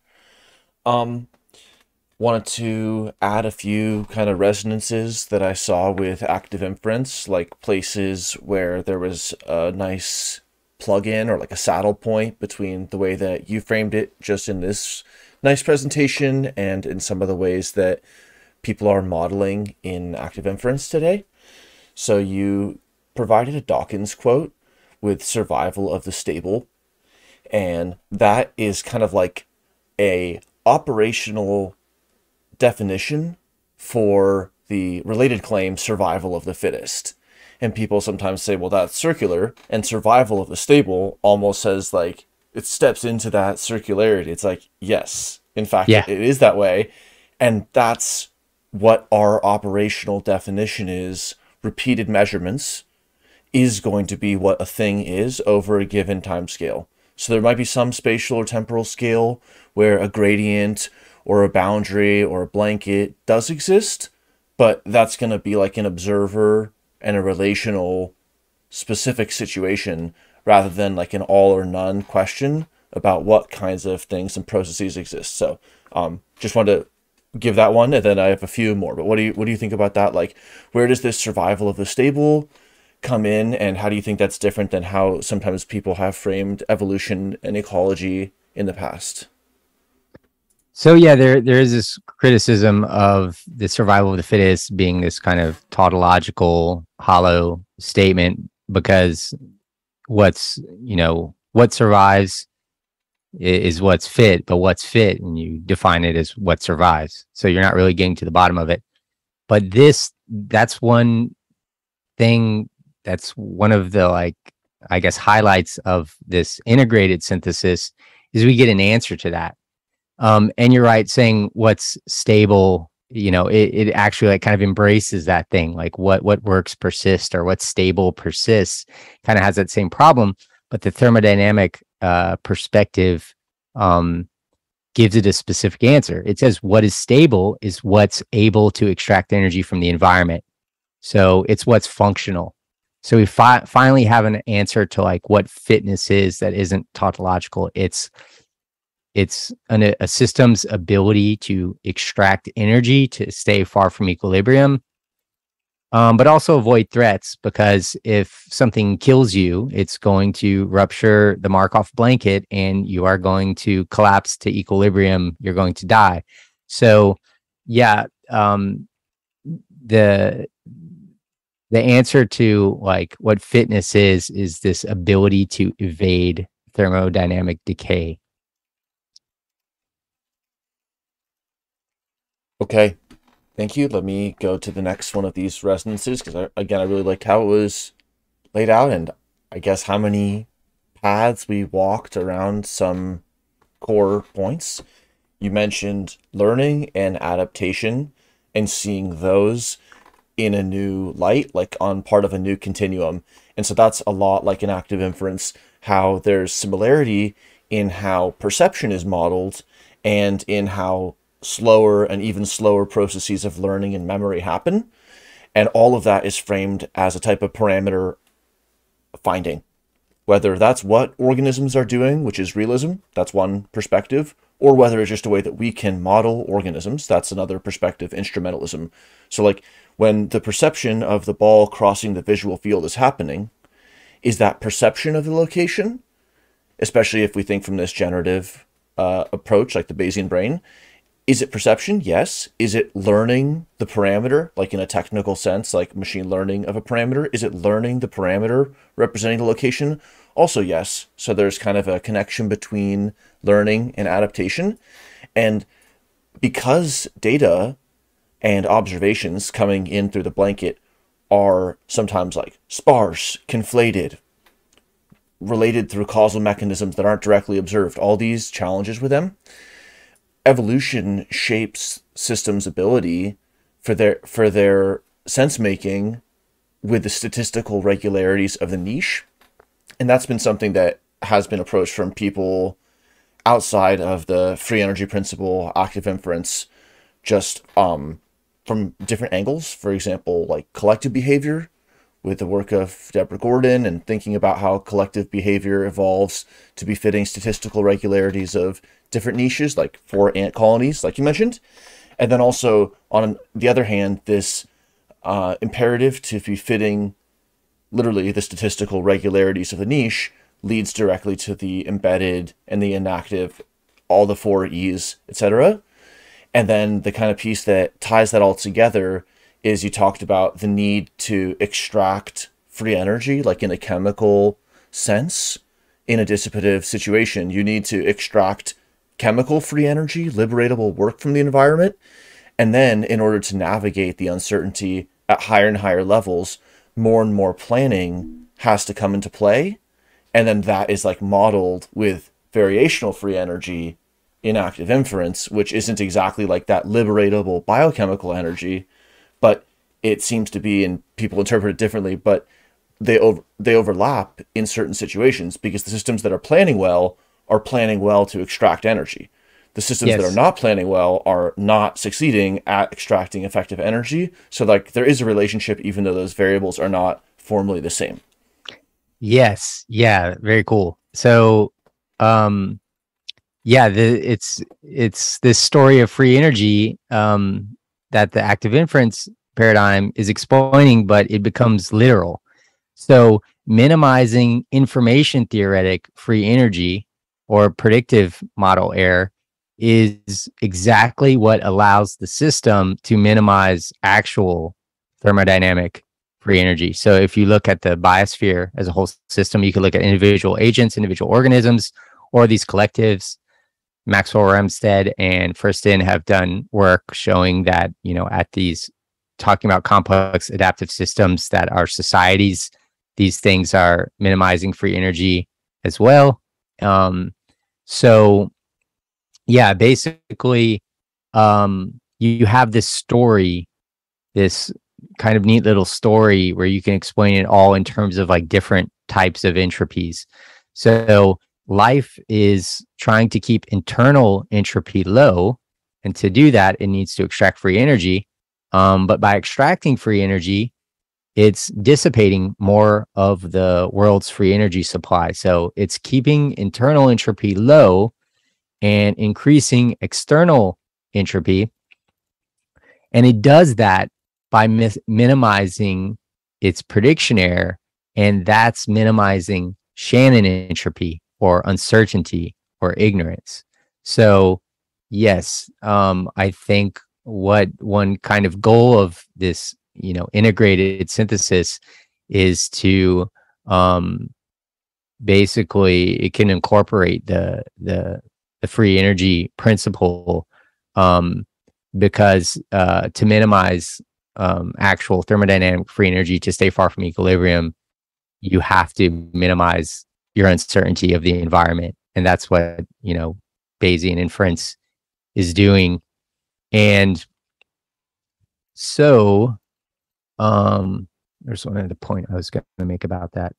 Wanted to add a few kind of resonances that I saw with active inference, like places where there was a nice plug-in or like a saddle point between the way that you framed it just in this nice presentation and in some of the ways that people are modeling in active inference today. So you provided a Dawkins quote with survival of the stable, and that is kind of like a operational definition for the related claim survival of the fittest. And people sometimes say, well, that's circular, and survival of the stable almost says like it steps into that circularity. It's like, yes, in fact, Yeah. it is that way. And that's what our operational definition is. Repeated measurements is going to be what a thing is over a given time scale. So there might be some spatial or temporal scale where a gradient or a boundary or a blanket does exist, but that's going to be like an observer and a relational specific situation rather than like an all or none question about what kinds of things and processes exist. So just wanted to give that one, and then I have a few more. But what do you think about that? Like, where does this survival of the stable come in, and how do you think that's different than how sometimes people have framed evolution and ecology in the past? So yeah, there is this criticism of the survival of the fittest being this kind of tautological, hollow statement, because what survives is what's fit, but what's fit, and you define it as what survives. So you're not really getting to the bottom of it. But that's one thing, that's one of the, like, I guess, highlights of this integrated synthesis, is we get an answer to that. And you're right, saying what's stable, it actually like kind of embraces that thing, like what works persist, or what's stable persists, kind of has that same problem. But the thermodynamic perspective gives it a specific answer. It says what is stable is what's able to extract energy from the environment. So it's what's functional. So we finally have an answer to like what fitness is that isn't tautological. It's a system's ability to extract energy to stay far from equilibrium, but also avoid threats, because if something kills you, it's going to rupture the Markov blanket and you are going to collapse to equilibrium. You're going to die. So yeah, the answer to like what fitness is this ability to evade thermodynamic decay. Okay, thank you. Let me go to the next one of these resonances, because I really liked how it was laid out, and I guess how many paths we walked around some core points. You mentioned learning and adaptation and seeing those in a new light, like on part of a new continuum. And so that's a lot like an active inference, how there's similarity in how perception is modeled and in how slower and even slower processes of learning and memory happen. And all of that is framed as a type of parameter finding. Whether that's what organisms are doing, which is realism, that's one perspective, or whether it's just a way that we can model organisms, that's another perspective, instrumentalism. So like when the perception of the ball crossing the visual field is happening, is that perception of the location, especially if we think from this generative approach, like the Bayesian brain, is it perception? Yes. Is it learning the parameter, like in a technical sense, like machine learning of a parameter? Is it learning the parameter representing the location? Also, yes. So there's kind of a connection between learning and adaptation. And because data and observations coming in through the blanket are sometimes like sparse, conflated, related through causal mechanisms that aren't directly observed, all these challenges with them, evolution shapes systems' ability for their sense making with the statistical regularities of the niche. And that's been something that has been approached from people outside of the free energy principle, active inference, just from different angles. For example, like collective behavior with the work of Deborah Gordon, and thinking about how collective behavior evolves to befitting statistical regularities of different niches, like for ant colonies, like you mentioned. And then also, on the other hand, this imperative to be fitting literally the statistical regularities of the niche leads directly to the embedded and the inactive, all the four E's, etc. And then the kind of piece that ties that all together is you talked about the need to extract free energy, like in a chemical sense. In a dissipative situation, you need to extract chemical free energy, liberatable work from the environment. And then in order to navigate the uncertainty at higher and higher levels, more and more planning has to come into play. And then that is like modeled with variational free energy in active inference, which isn't exactly like that liberatable biochemical energy, but it seems to be, and people interpret it differently, but they overlap in certain situations, because the systems that are planning well to extract energy. The systems that are not planning well are not succeeding at extracting effective energy. So like there is a relationship, even though those variables are not formally the same. Yes. Yeah. Very cool. So, um, yeah, it's this story of free energy that the active inference paradigm is explaining, but it becomes literal. So, minimizing information theoretic free energy or predictive model error is exactly what allows the system to minimize actual thermodynamic free energy. So if you look at the biosphere as a whole system, you could look at individual agents, individual organisms, or these collectives. Maxwell Remstead and Friston have done work showing that, at these talking about complex adaptive systems that are societies, these things are minimizing free energy as well. So yeah, basically, you have this story, this kind of neat little story where you can explain it all in terms of like different types of entropies. So life is trying to keep internal entropy low. And to do that, it needs to extract free energy. But by extracting free energy, it's dissipating more of the world's free energy supply. So it's keeping internal entropy low and increasing external entropy. And it does that by minimizing its prediction error, and that's minimizing Shannon entropy or uncertainty or ignorance. So, yes, I think what one kind of goal of this, integrated synthesis is to basically it can incorporate the free energy principle, because to minimize actual thermodynamic free energy to stay far from equilibrium, you have to minimize your uncertainty of the environment. And that's what, Bayesian inference is doing. And so there's one other point I was going to make about that.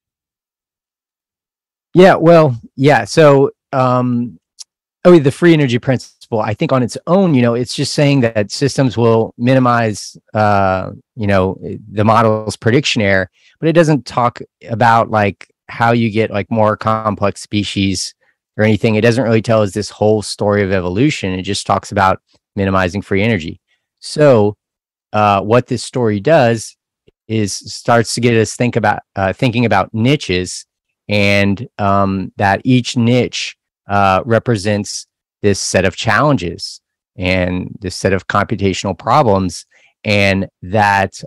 Yeah, well, yeah. So the free energy principle, I think on its own, it's just saying that systems will minimize, the model's prediction error, but it doesn't talk about like how you get like more complex species or anything. It doesn't really tell us this whole story of evolution. It just talks about minimizing free energy. So what this story does is starts to get us thinking about niches, and that each niche represents this set of challenges and this set of computational problems, and that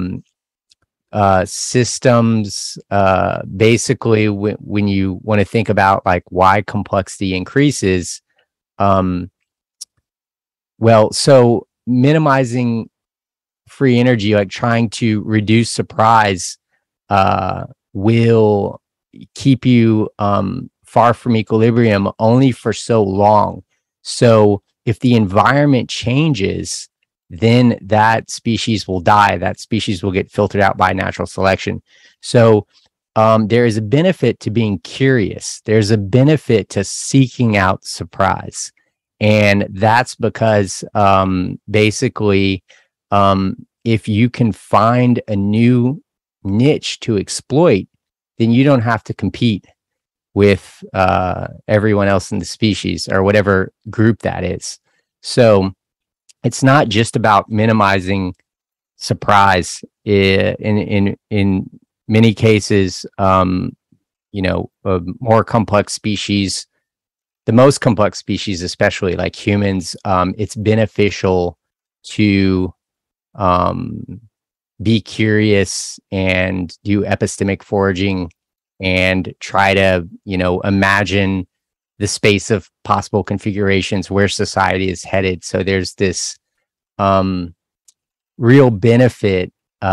systems basically when you want to think about like why complexity increases, so minimizing free energy, like trying to reduce surprise, will keep you far from equilibrium only for so long. So if the environment changes, then that species will die. That species will get filtered out by natural selection. So there is a benefit to being curious. There's a benefit to seeking out surprise. And that's because basically, if you can find a new niche to exploit, then you don't have to compete with everyone else in the species or whatever group that is. So it's not just about minimizing surprise. In many cases, more complex species, the most complex species, especially like humans, it's beneficial to be curious and do epistemic foraging and try to, imagine the space of possible configurations where society is headed. So there's this real benefit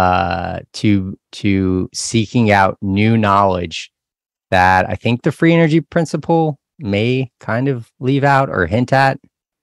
to seeking out new knowledge that I think the free energy principle may kind of leave out or hint at.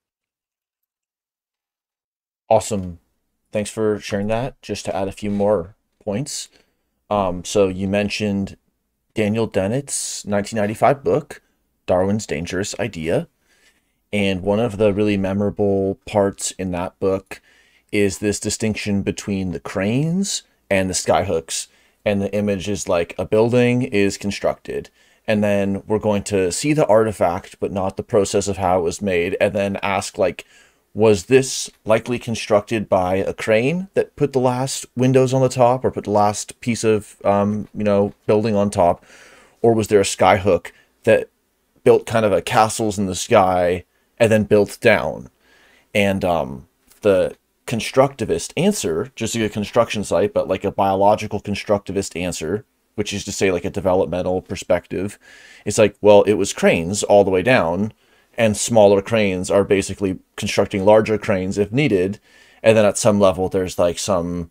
Awesome. Thanks for sharing that. Just to add a few more points. So you mentioned Daniel Dennett's 1995 book, Darwin's Dangerous Idea. And one of the really memorable parts in that book is this distinction between the cranes and the skyhooks. and the image is like a building is constructed, and then we're going to see the artifact but not the process of how it was made, and then ask like, was this likely constructed by a crane that put the last windows on the top or put the last piece of building on top, or was there a skyhook that built kind of a castles in the sky and then built down? And the constructivist answer, just like a construction site, but like a biological constructivist answer, which is to say like a developmental perspective, it's like, well, it was cranes all the way down, and smaller cranes are basically constructing larger cranes if needed. And then at some level, there's like some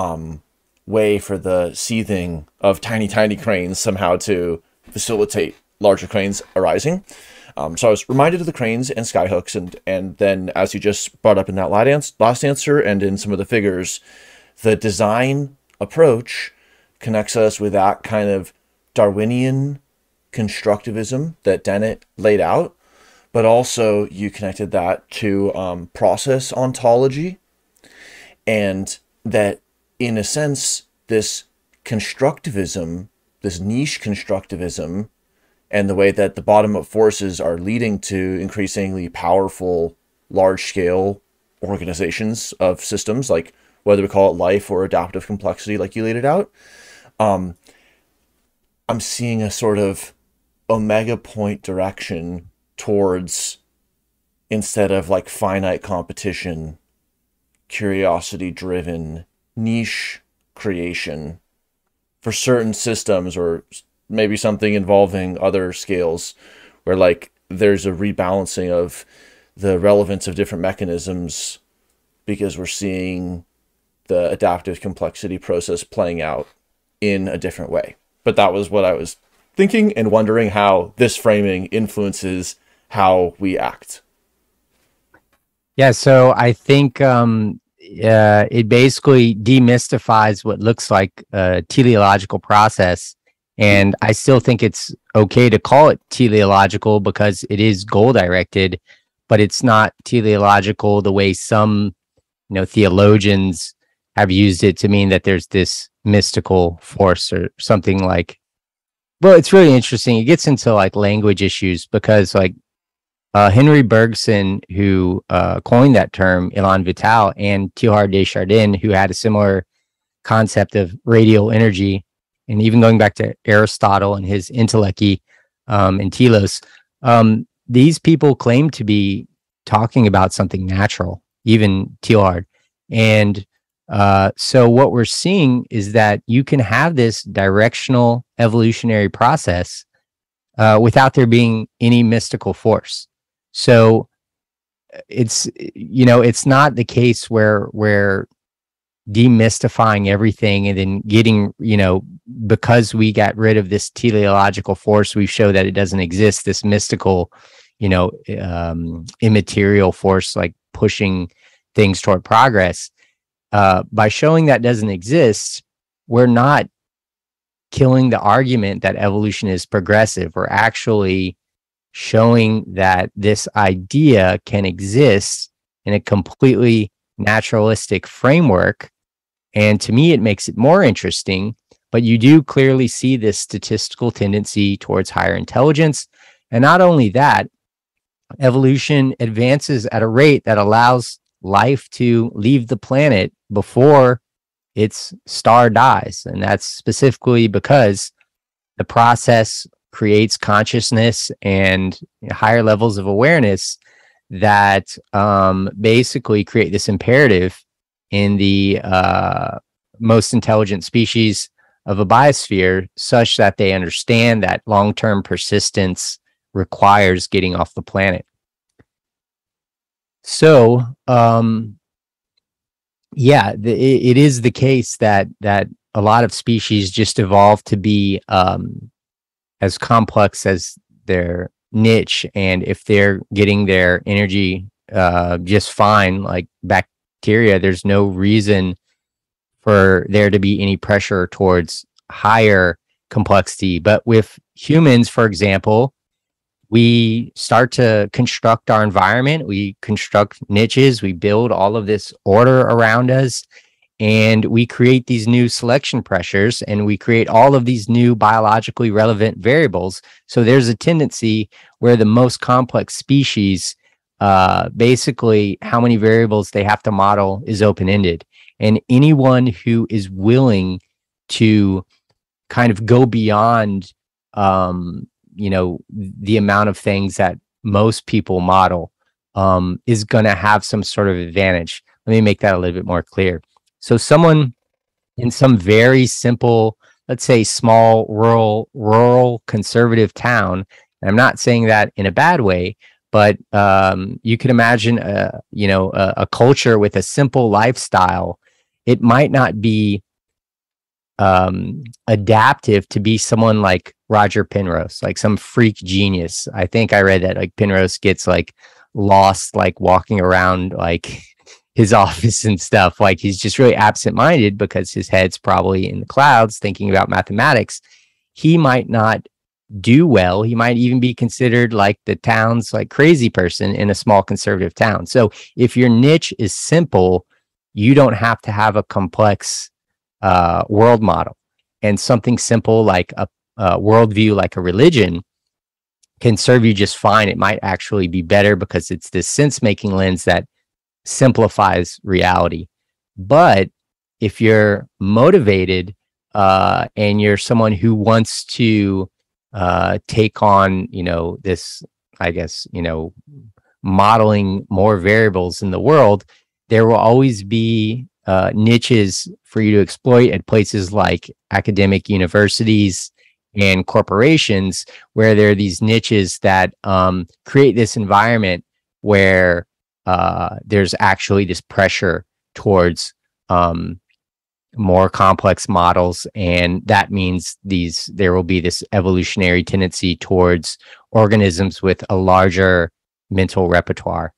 way for the seething of tiny, tiny cranes somehow to facilitate larger cranes arising. So I was reminded of the cranes and skyhooks, and then as you just brought up in that last answer and in some of the figures, the design approach connects us with that kind of Darwinian constructivism that Dennett laid out, but also you connected that to process ontology, and that in a sense, this constructivism, this niche constructivism, and the way that the bottom-up forces are leading to increasingly powerful, large-scale organizations of systems, like whether we call it life or adaptive complexity, like you laid it out, I'm seeing a sort of omega point direction towards, instead of like finite competition, curiosity-driven niche creation for certain systems, or maybe something involving other scales where like there's a rebalancing of the relevance of different mechanisms because we're seeing the adaptive complexity process playing out in a different way. But that was what I was thinking and wondering how this framing influences how we act. Yeah, so I think it basically demystifies what looks like a teleological process. And I still think it's okay to call it teleological because it is goal-directed, but it's not teleological the way some, theologians have used it to mean that there's this mystical force or something like. Well, it's really interesting. It gets into like language issues because like Henry Bergson, who coined that term, Elan Vital, and Teilhard de Chardin, who had a similar concept of radial energy, and even going back to Aristotle and his Entelechy and telos, these people claim to be talking about something natural, even Teilhard. And so what we're seeing is that you can have this directional evolutionary process without there being any mystical force. So it's not the case where demystifying everything and then getting, because we got rid of this teleological force, we show that it doesn't exist, this mystical, immaterial force like pushing things toward progress. By showing that doesn't exist, we're not killing the argument that evolution is progressive. We're actually showing that this idea can exist in a completely naturalistic framework. And to me, it makes it more interesting, but you do clearly see this statistical tendency towards higher intelligence. And not only that, evolution advances at a rate that allows life to leave the planet before its star dies. And that's specifically because the process creates consciousness and higher levels of awareness that basically create this imperative in the most intelligent species of a biosphere, such that they understand that long-term persistence requires getting off the planet. So, it is the case that a lot of species just evolve to be as complex as their niche, and if they're getting their energy just fine, like bacteria, there's no reason for there to be any pressure towards higher complexity. But with humans, for example, we start to construct our environment, we construct niches, we build all of this order around us, and we create these new selection pressures, and we create all of these new biologically relevant variables. So there's a tendency where the most complex species, basically how many variables they have to model is open-ended. And anyone who is willing to kind of go beyond, the amount of things that most people model, is going to have some sort of advantage. Let me make that a little bit more clear. So someone in some very simple, let's say small, rural conservative town, and I'm not saying that in a bad way, but you could imagine a culture with a simple lifestyle. It might not be adaptive to be someone like Roger Penrose, like some freak genius. I think I read that like Penrose gets like lost, like walking around like his office and stuff. Like he's just really absent-minded because his head's probably in the clouds thinking about mathematics. He might not do well. He might even be considered like the town's like crazy person in a small conservative town. So if your niche is simple, you don't have to have a complex world model. And something simple like a worldview, like a religion, can serve you just fine. It might actually be better because it's this sense-making lens that simplifies reality. But if you're motivated and you're someone who wants to take on, this, I guess, modeling more variables in the world, there will always be niches for you to exploit at places like academic universities and corporations, where there are these niches that create this environment where there's actually this pressure towards more complex models, and that means there will be this evolutionary tendency towards organisms with a larger mental repertoire.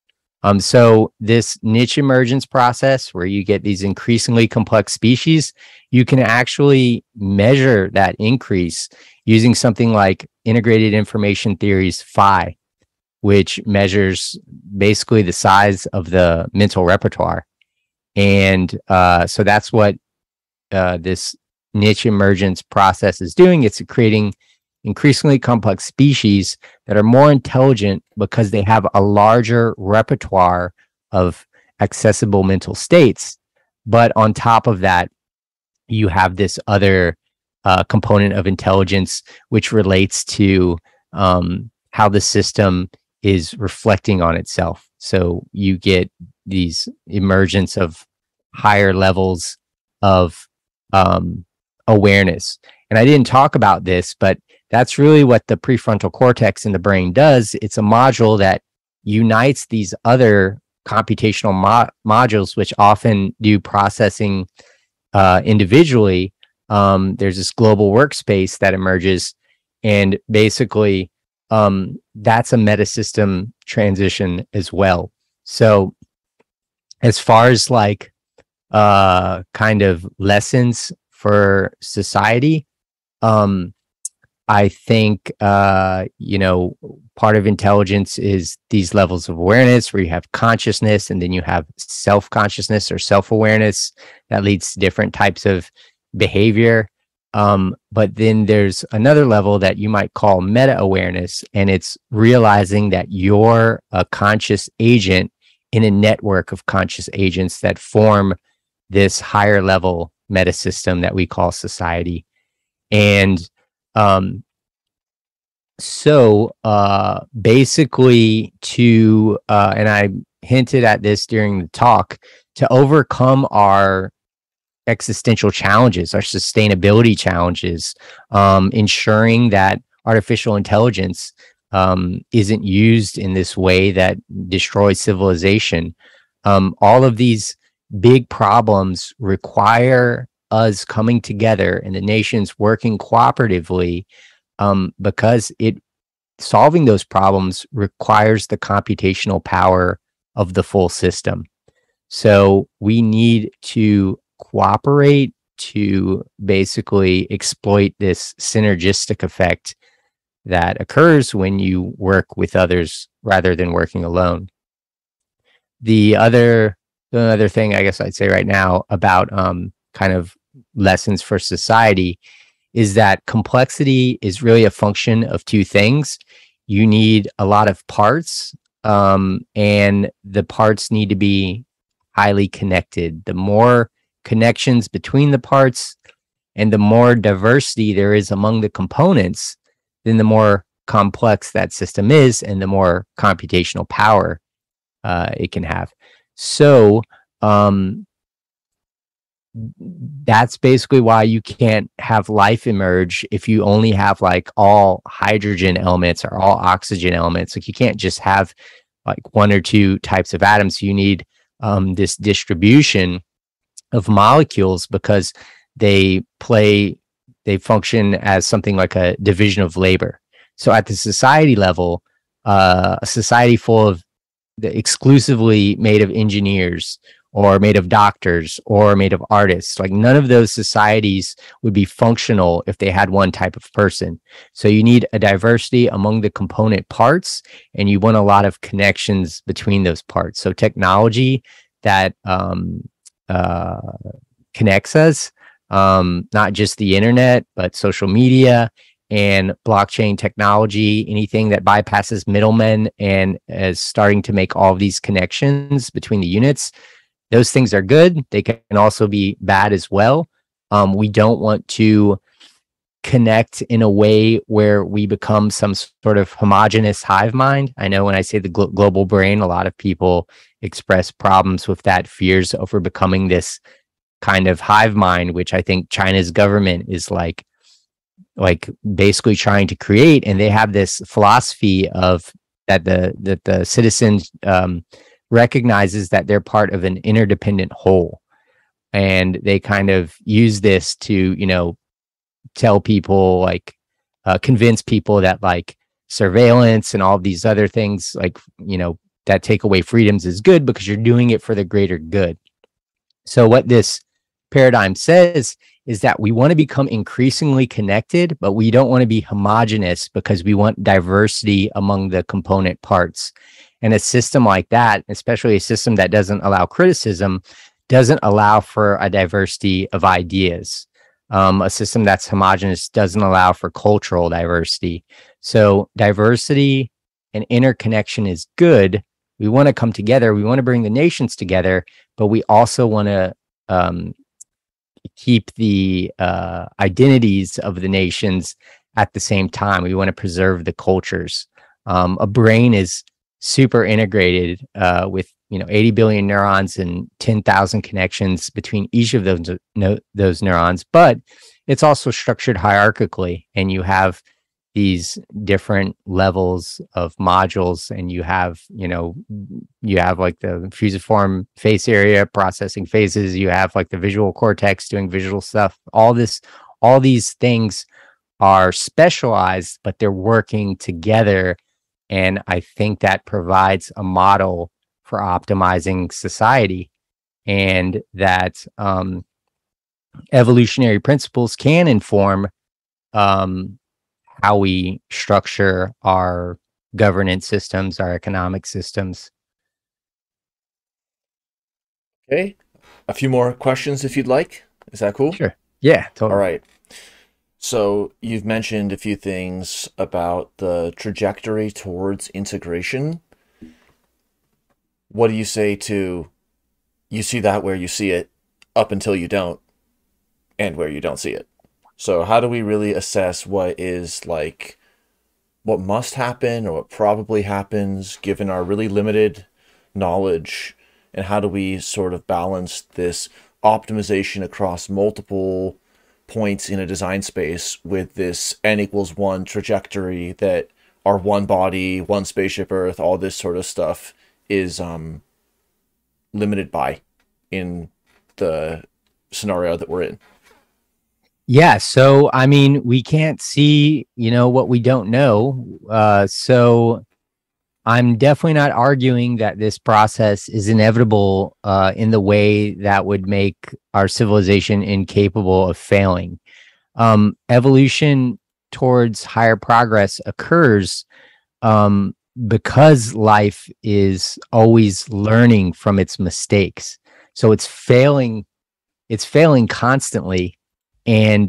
So this niche emergence process, where you get these increasingly complex species, you can actually measure that increase using something like integrated information theory's phi, which measures basically the size of the mental repertoire. And so that's what this niche emergence process is doing. It's creating increasingly complex species that are more intelligent because they have a larger repertoire of accessible mental states. But on top of that, you have this other component of intelligence, which relates to how the system is reflecting on itself. So you get these emergence of higher levels of awareness. And I didn't talk about this, but that's really what the prefrontal cortex in the brain does. It's a module that unites these other computational modules, which often do processing individually. There's this global workspace that emerges, and basically that's a metasystem transition as well. So as far as like kind of lessons for society, I think, part of intelligence is these levels of awareness where you have consciousness, and then you have self-consciousness or self-awareness that leads to different types of behavior. But then there's another level that you might call meta-awareness, and it's realizing that you're a conscious agent in a network of conscious agents that form this higher level metasystem that we call society. And basically and I hinted at this during the talk, to overcome our existential challenges, our sustainability challenges, ensuring that artificial intelligence isn't used in this way that destroys civilization. All of these big problems require us coming together and the nations working cooperatively, because solving those problems requires the computational power of the full system. So we need to cooperate to basically exploit this synergistic effect that occurs when you work with others rather than working alone. The the other thing I guess I'd say right now about kind of lessons for society is that complexity is really a function of two things. You need a lot of parts, and the parts need to be highly connected. The more connections between the parts and the more diversity there is among the components, then the more complex that system is and the more computational power it can have. So that's basically why you can't have life emerge if you only have like all hydrogen elements or all oxygen elements. Like you can't just have like one or two types of atoms. You need this distribution of molecules because they function as something like a division of labor. So at the society level, a society full of exclusively made of engineers or made of doctors or made of artists, like none of those societies would be functional if they had one type of person. So you need a diversity among the component parts, and you want a lot of connections between those parts. So technology that connects us, not just the internet, but social media and blockchain technology, anything that bypasses middlemen and is starting to make all of these connections between the units. Those things are good. They can also be bad as well. We don't want to connect in a way where we become some sort of homogeneous hive mind. I know when I say the global brain, a lot of people express problems with that, fears over becoming this kind of hive mind, which I think China's government is like basically trying to create. And they have this philosophy of that the citizens recognizes that they're part of an interdependent whole. And they kind of use this to, tell people, like convince people that like surveillance and all of these other things, like, that take away freedoms is good because you're doing it for the greater good. So what this paradigm says is that we want to become increasingly connected, but we don't want to be homogeneous because we want diversity among the component parts. And a system like that, especially a system that doesn't allow criticism, doesn't allow for a diversity of ideas. A system that's homogeneous doesn't allow for cultural diversity. So diversity and interconnection is good. We want to come together. We want to bring the nations together, but we also want to keep the identities of the nations at the same time. We want to preserve the cultures. A brain is super integrated with 80 billion neurons and 10,000 connections between each of those neurons, but it's also structured hierarchically, and you have these different levels of modules, and you have like the fusiform face area processing phases, you have like the visual cortex doing visual stuff. All these things are specialized, but they're working together. And I think that provides a model for optimizing society, and that evolutionary principles can inform how we structure our governance systems, our economic systems. Okay. A few more questions if you'd like. Is that cool? Sure. Yeah, totally. All right. So you've mentioned a few things about the trajectory towards integration. What do you say to, you see that where you see it up until you don't, and where you don't see it? So how do we really assess what is like, what must happen or what probably happens given our really limited knowledge? And how do we sort of balance this optimization across multiple points in a design space with this n=1 trajectory that our one body, one spaceship Earth, all this sort of stuff is limited by in the scenario that we're in? Yeah, so I mean, we can't see, what we don't know. So I'm definitely not arguing that this process is inevitable in the way that would make our civilization incapable of failing. Evolution towards higher progress occurs because life is always learning from its mistakes. So it's failing constantly. And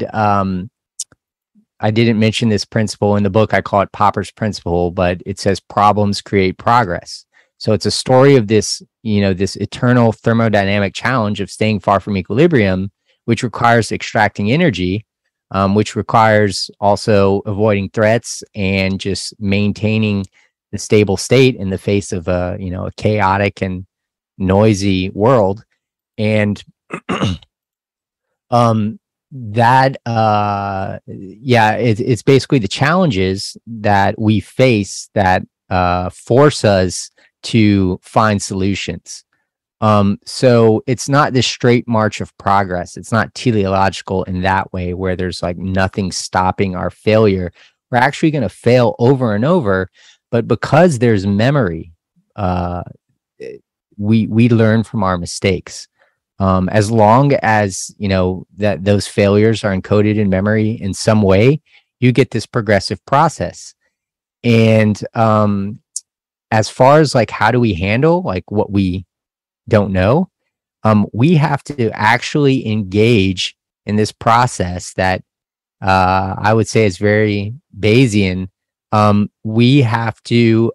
I didn't mention this principle in the book. I call it Popper's principle, but it says problems create progress. So it's a story of this, this eternal thermodynamic challenge of staying far from equilibrium, which requires extracting energy, which requires also avoiding threats and just maintaining the stable state in the face of a chaotic and noisy world. And it's basically the challenges that we face that force us to find solutions. So it's not this straight march of progress. It's not teleological in that way, where there's like nothing stopping our failure. We're actually going to fail over and over, but because there's memory, we learn from our mistakes. As long as that those failures are encoded in memory in some way, you get this progressive process. And as far as like how do we handle like what we don't know, we have to actually engage in this process that I would say is very Bayesian. We have to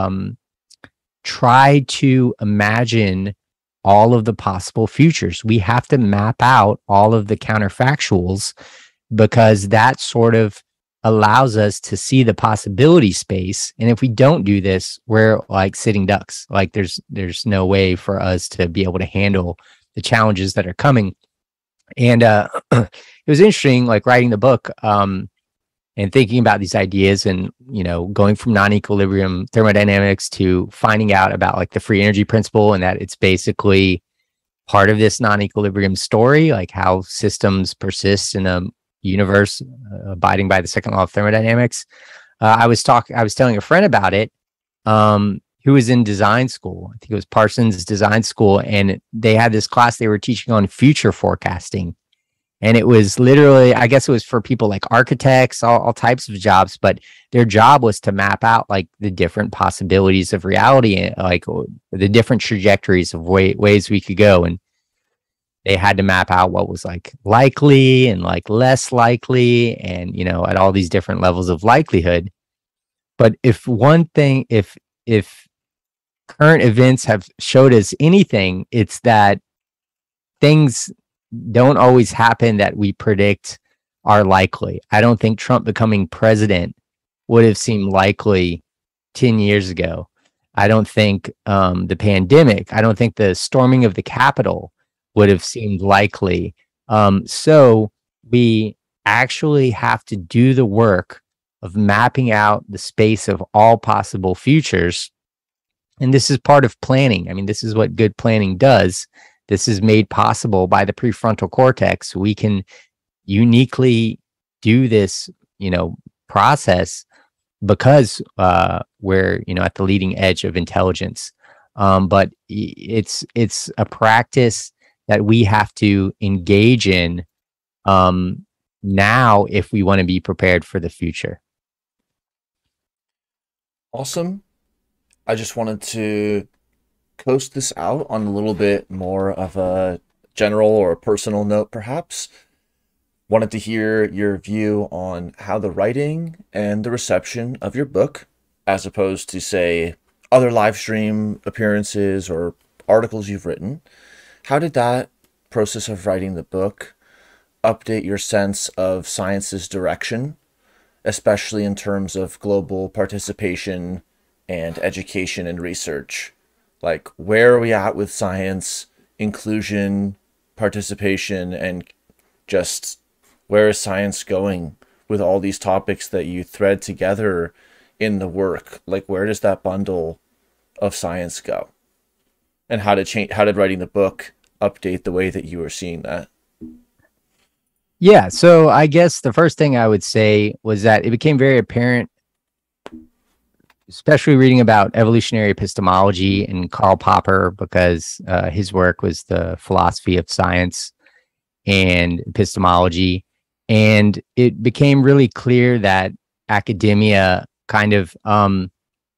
try to imagine all of the possible futures. We have to map out all of the counterfactuals, because that sort of allows us to see the possibility space. And if we don't do this, we're like sitting ducks. Like there's no way for us to be able to handle the challenges that are coming. And it was interesting, like writing the book and thinking about these ideas, and going from non-equilibrium thermodynamics to finding out about like the free energy principle, and that it's basically part of this non-equilibrium story, like how systems persist in a universe abiding by the second law of thermodynamics. I was telling a friend about it, who was in design school. I think it was Parsons Design School, and they had this class they were teaching on future forecasting. And it was literally, I guess it was for people like architects, all types of jobs, but their job was to map out like the different possibilities of reality, like the different trajectories of ways we could go. And they had to map out what was like likely and like less likely, and at all these different levels of likelihood. But if current events have showed us anything, it's that things don't always happen that we predict are likely. I don't think Trump becoming president would have seemed likely 10 years ago. I don't think the pandemic, I don't think the storming of the Capitol would have seemed likely. So we actually have to do the work of mapping out the space of all possible futures. And this is part of planning. I mean, this is what good planning does. This is made possible by the prefrontal cortex. We can uniquely do this, process because we're, at the leading edge of intelligence. But it's a practice that we have to engage in now if we want to be prepared for the future. Awesome. I just wanted to coast this out on a little bit more of a general or a personal note, perhaps. Wanted to hear your view on how the writing and the reception of your book, as opposed to, say, other live stream appearances or articles you've written, how did that process of writing the book update your sense of science's direction, especially in terms of global participation and education and research? Like, where are we at with science, inclusion, participation, and just where is science going with all these topics that you thread together in the work? Like, where does that bundle of science go? And how did writing the book update the way that you were seeing that? Yeah, so I guess the first thing I would say was that it became very apparent, especially reading about evolutionary epistemology and Karl Popper, because his work was the philosophy of science and epistemology. And it became really clear that academia kind of,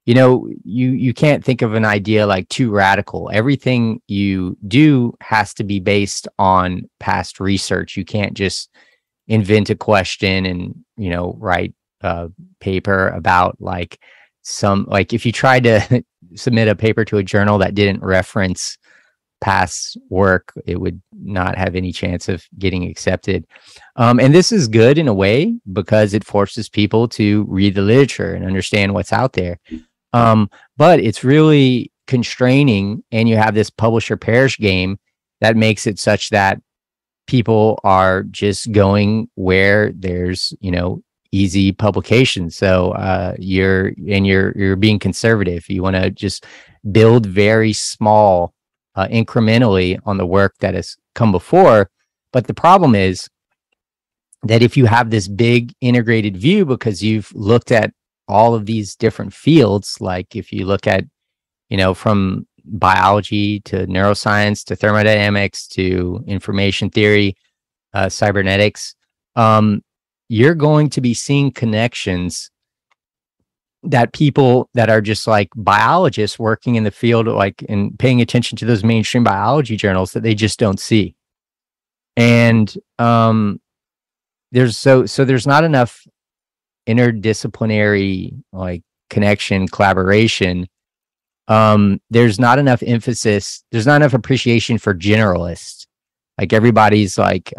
you can't think of an idea like too radical. Everything you do has to be based on past research. You can't just invent a question and, write a paper about like if you tried to submit a paper to a journal that didn't reference past work, it would not have any chance of getting accepted. And this is good in a way because it forces people to read the literature and understand what's out there. But it's really constraining, and you have this publisher perish game that makes it such that people are just going where there's, easy publications. So you're being conservative. You want to just build very small, incrementally on the work that has come before. But the problem is that if you have this big integrated view, because you've looked at all of these different fields, like if you look at, from biology to neuroscience to thermodynamics to information theory, cybernetics, you're going to be seeing connections that people that are just like biologists working in the field, like, and paying attention to those mainstream biology journals, that they just don't see. And there's not enough interdisciplinary like connection, collaboration. There's not enough emphasis. There's not enough appreciation for generalists. Like everybody's like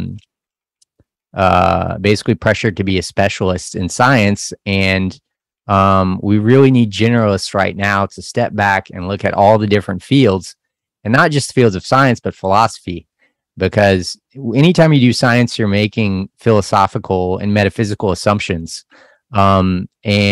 basically pressured to be a specialist in science, and we really need generalists right now to step back and look at all the different fields, and not just fields of science, but philosophy. Because anytime you do science, you're making philosophical and metaphysical assumptions. The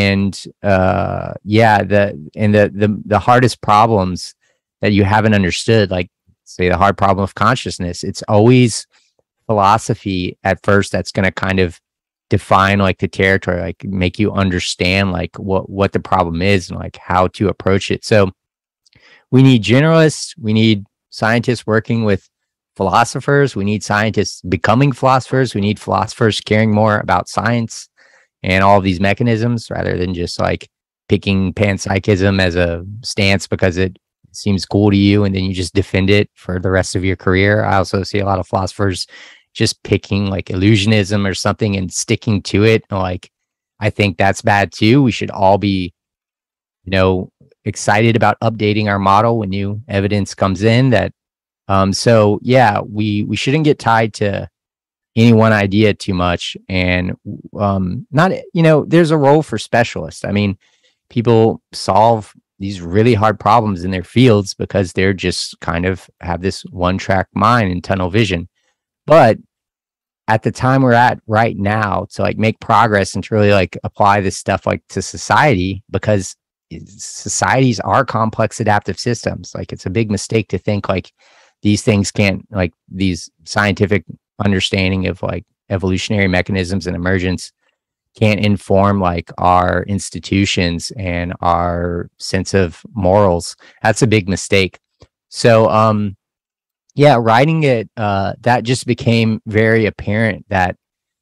hardest problems that you haven't understood, like say the hard problem of consciousness, it's always philosophy at first that's going to kind of define like the territory, like make you understand like what the problem is and like how to approach it. So we need generalists, we need scientists working with philosophers, we need scientists becoming philosophers, we need philosophers caring more about science and all of these mechanisms rather than just like picking panpsychism as a stance because it seems cool to you and then you just defend it for the rest of your career. I also see a lot of philosophers just picking like illusionism or something and sticking to it. Like, I think that's bad too. We should all be, excited about updating our model when new evidence comes in. That so yeah, we shouldn't get tied to any one idea too much. And not, there's a role for specialists. I mean, people solve these really hard problems in their fields because they're just kind of have this one track mind and tunnel vision. But at the time we're at right now, to like make progress and to really like apply this stuff like to society, because societies are complex adaptive systems. Like, it's a big mistake to think like these things can't, like these scientific understanding of like evolutionary mechanisms and emergence can't inform like our institutions and our sense of morals. That's a big mistake. So yeah, writing it, that just became very apparent that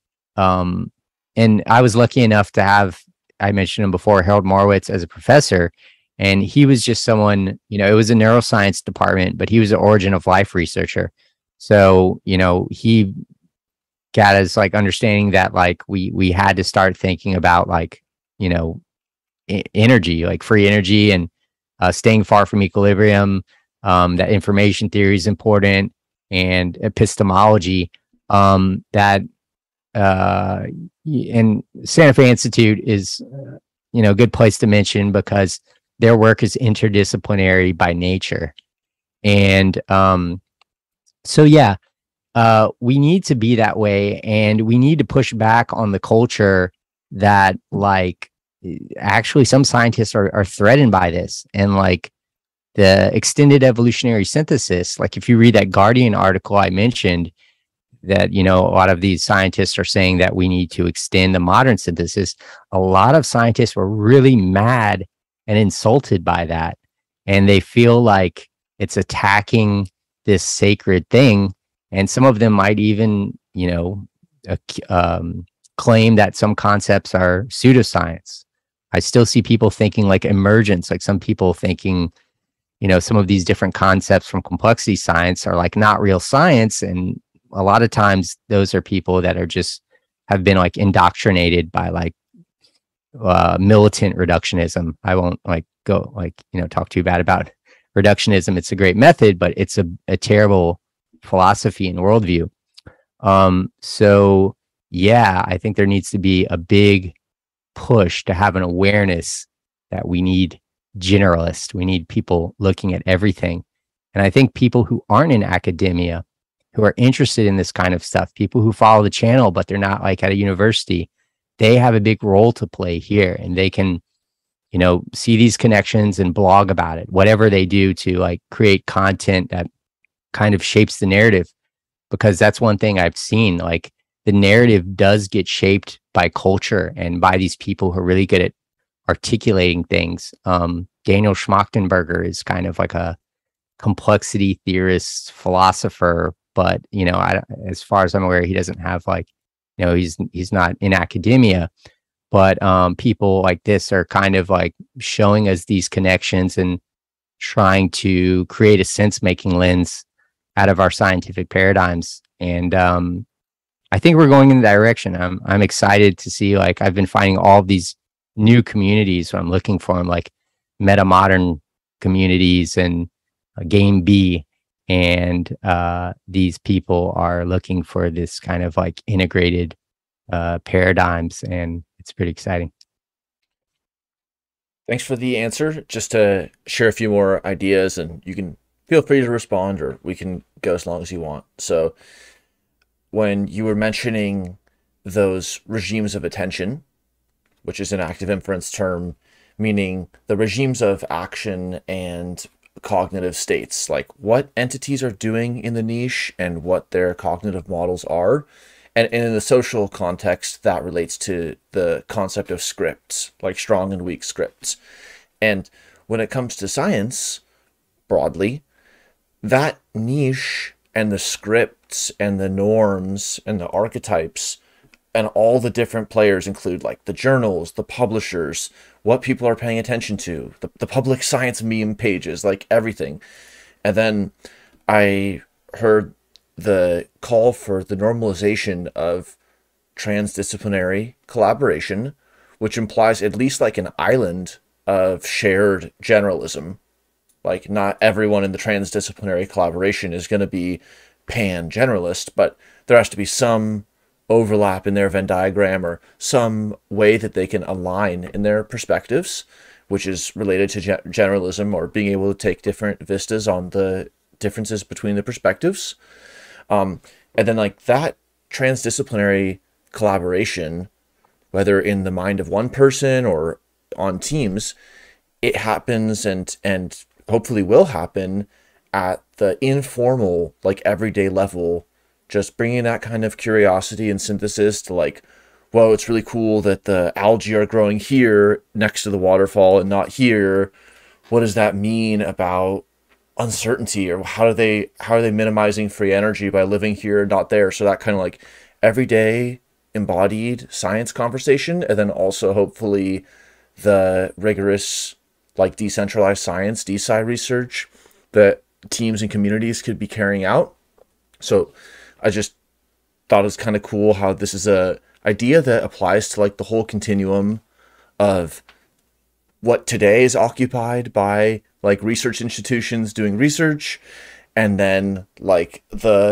and I was lucky enough to have, I mentioned him before, Harold Morowitz as a professor, and he was just someone, it was a neuroscience department, but he was an origin of life researcher. So, he got us like understanding that like we had to start thinking about like, energy, like free energy, and staying far from equilibrium, that information theory is important, and epistemology, that and Santa Fe Institute is, a good place to mention because their work is interdisciplinary by nature. And so, yeah, we need to be that way, and we need to push back on the culture that like actually some scientists are threatened by this. And like the extended evolutionary synthesis, like if you read that Guardian article I mentioned, that, a lot of these scientists are saying that we need to extend the modern synthesis. A lot of scientists were really mad and insulted by that. And they feel like it's attacking this sacred thing. And some of them might even, claim that some concepts are pseudoscience. I still see people thinking like emergence, like some people thinking, some of these different concepts from complexity science are like not real science. And a lot of times those are people that are just have been like indoctrinated by like militant reductionism. I won't like go like, talk too bad about reductionism. It's a great method, but it's a terrible philosophy and worldview. So yeah, I think there needs to be a big push to have an awareness that we need generalists. We need people looking at everything. And I think people who aren't in academia, who are interested in this kind of stuff, people who follow the channel, but they're not like at a university, they have a big role to play here, and they can, see these connections and blog about it, whatever they do to like create content that kind of shapes the narrative. Because that's one thing I've seen, like the narrative does get shaped by culture and by these people who are really good at articulating things. Daniel Schmachtenberger is kind of like a complexity theorist, philosopher, but as far as I'm aware, he doesn't have like, he's not in academia. But people like this are kind of like showing us these connections and trying to create a sense-making lens out of our scientific paradigms. And I think we're going in the direction. I'm excited to see, like, I've been finding all of these new communities. So I'm looking for them, like meta modern communities and Game B. And these people are looking for this kind of like integrated paradigms, and it's pretty exciting. Thanks for the answer. Just to share a few more ideas, and you can feel free to respond, or we can go as long as you want. So when you were mentioning those regimes of attention, which is an active inference term, meaning the regimes of action and cognitive states, like what entities are doing in the niche and what their cognitive models are. And in the social context, that relates to the concept of scripts, like strong and weak scripts. And when it comes to science, broadly, that niche and the scripts and the norms and the archetypes and all the different players include like the journals, the publishers, what people are paying attention to, the public science meme pages, like everything. And then I heard the call for the normalization of transdisciplinary collaboration, which implies at least like an island of shared generalism. Like not everyone in the transdisciplinary collaboration is going to be pan-generalist, but there has to be some overlap in their Venn diagram or some way that they can align in their perspectives, which is related to generalism or being able to take different vistas on the differences between the perspectives. And then like that transdisciplinary collaboration, whether in the mind of one person or on teams, it happens and hopefully will happen at the informal, like everyday level, just bringing that kind of curiosity and synthesis to like, whoa, it's really cool that the algae are growing here next to the waterfall and not here. What does that mean about uncertainty, or how are they minimizing free energy by living here, not there? So that kind of like everyday embodied science conversation, and then also hopefully the rigorous like decentralized science, DeSci research that teams and communities could be carrying out. So I just thought it was kind of cool how this is a idea that applies to like the whole continuum of what today is occupied by like research institutions doing research, and then like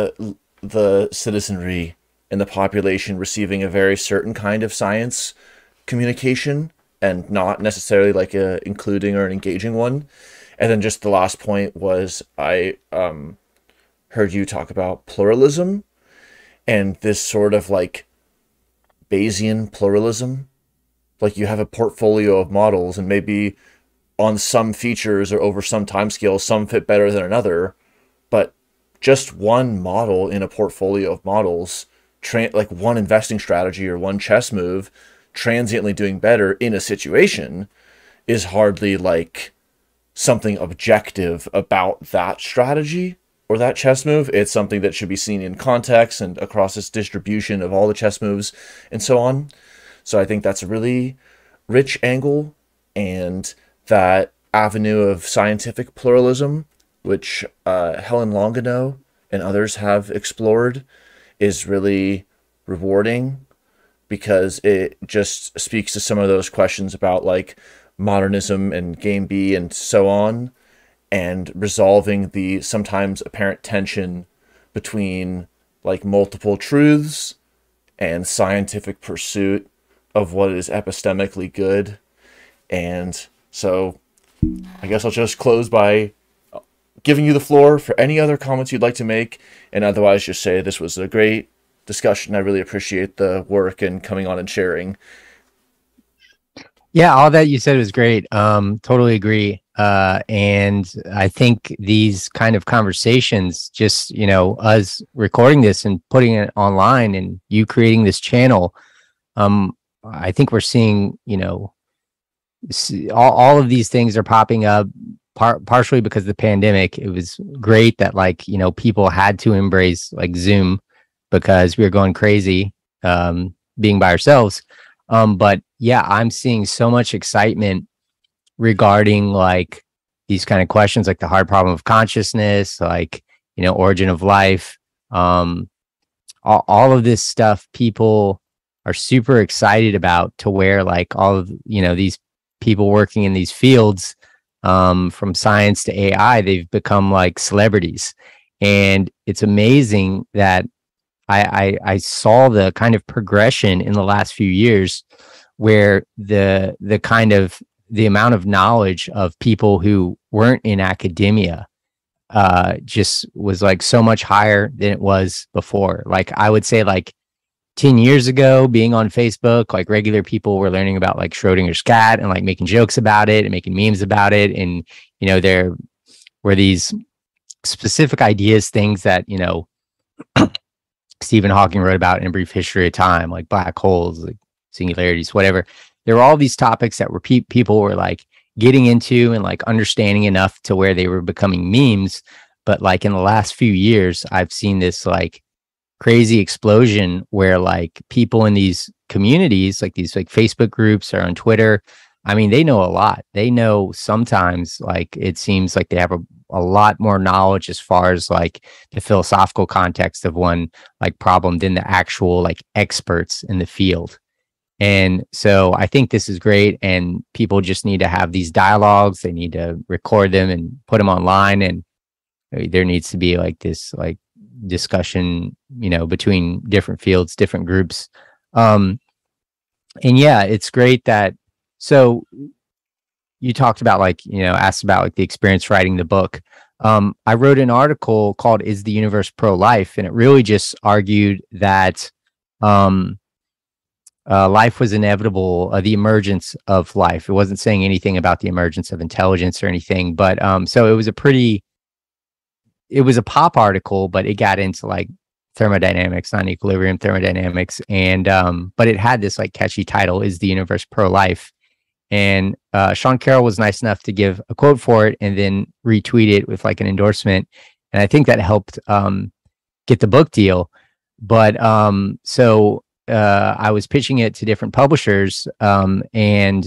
the citizenry and the population receiving a very certain kind of science communication, and not necessarily like a including or an engaging one. And then just the last point was I heard you talk about pluralism and this sort of like Bayesian pluralism. Like you have a portfolio of models, and maybe on some features or over some time scale, some fit better than another, but just one model in a portfolio of models, like one investing strategy or one chess move, transiently doing better in a situation is hardly like something objective about that strategy or that chess move. It's something that should be seen in context and across this distribution of all the chess moves and so on. So I think that's a really rich angle and that avenue of scientific pluralism, which Helen Longino and others have explored, is really rewarding because it just speaks to some of those questions about like modernism and game B and so on, and resolving the sometimes apparent tension between like multiple truths and scientific pursuit of what is epistemically good. And so I guess I'll just close by giving you the floor for any other comments you'd like to make, and otherwise just say this was a great discussion. I really appreciate the work and coming on and sharing. Yeah, all that you said was great. Totally agree. And I think these kind of conversations, just, you know, us recording this and putting it online and you creating this channel, I think we're seeing, you know, all of these things are popping up partially because of the pandemic. It was great that, like, you know, people had to embrace like Zoom because we were going crazy being by ourselves. But yeah, I'm seeing so much excitement regarding like these kind of questions, like the hard problem of consciousness, like, you know, origin of life, all of this stuff people are super excited about, to where like all of, you know, these people working in these fields, from science to AI, they've become like celebrities. And it's amazing that I saw the kind of progression in the last few years where the kind of the amount of knowledge of people who weren't in academia just was like so much higher than it was before. Like I would say like 10 years ago, being on Facebook, like regular people were learning about like Schrodinger's cat and like making jokes about it and making memes about it. And, you know, there were these specific ideas, things that, you know, Stephen Hawking wrote about in A Brief History of Time, like black holes, like singularities, whatever. There were all these topics that were people were like getting into and like understanding enough to where they were becoming memes. But like in the last few years, I've seen this like crazy explosion where like people in these communities, like these like Facebook groups or on Twitter, I mean, they know a lot. They know sometimes like it seems like they have a lot more knowledge as far as like the philosophical context of one like problem than the actual like experts in the field. And so I think this is great, and people just need to have these dialogues. They need to record them and put them online, and there needs to be like this like discussion, you know, between different fields, different groups. And yeah, it's great that, so you talked about like, you know, asked about like the experience writing the book. I wrote an article called "Is the Universe Pro-Life?" and it really just argued that life was inevitable, the emergence of life. It wasn't saying anything about the emergence of intelligence or anything, but so it was a pop article, but it got into like thermodynamics, non-equilibrium thermodynamics. And, but it had this like catchy title, "Is the Universe Pro-Life?" And Sean Carroll was nice enough to give a quote for it and then retweet it with like an endorsement. And I think that helped get the book deal. But so I was pitching it to different publishers, and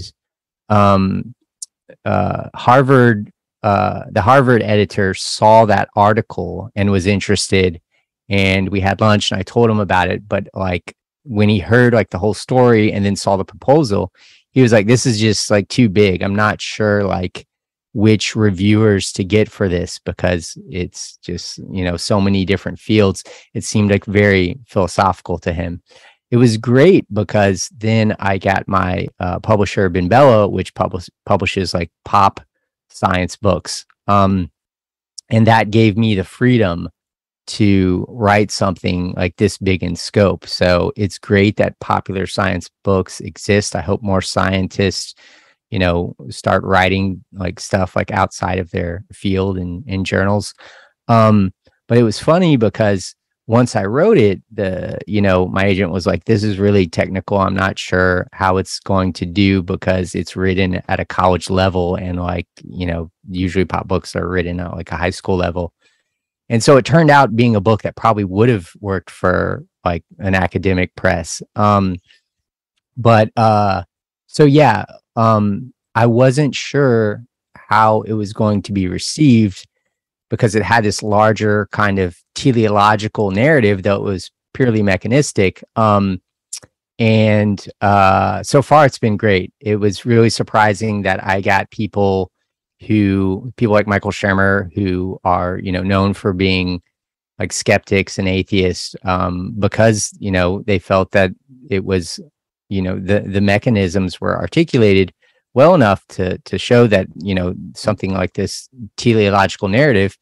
Harvard, the Harvard editor saw that article and was interested, and we had lunch and I told him about it. But like when he heard like the whole story and then saw the proposal, he was like, "This is just like too big. I'm not sure like which reviewers to get for this, because it's just, you know, so many different fields." It seemed like very philosophical to him. It was great because then I got my publisher, BenBella, which publishes like pop science books. And that gave me the freedom to write something like this big in scope. So it's great that popular science books exist. I hope more scientists, you know, start writing like stuff like outside of their field in journals. But it was funny because once I wrote it, you know, my agent was like, "This is really technical. I'm not sure how it's going to do because it's written at a college level, and like, you know, usually pop books are written at like a high school level." And so it turned out being a book that probably would have worked for like an academic press. But So yeah, I wasn't sure how it was going to be received because it had this larger kind of teleological narrative, though it was purely mechanistic. And so far it's been great. It was really surprising that I got people like Michael Shermer, who are, known for being like skeptics and atheists, because, they felt that it was, the mechanisms were articulated well enough to show that, something like this teleological narrative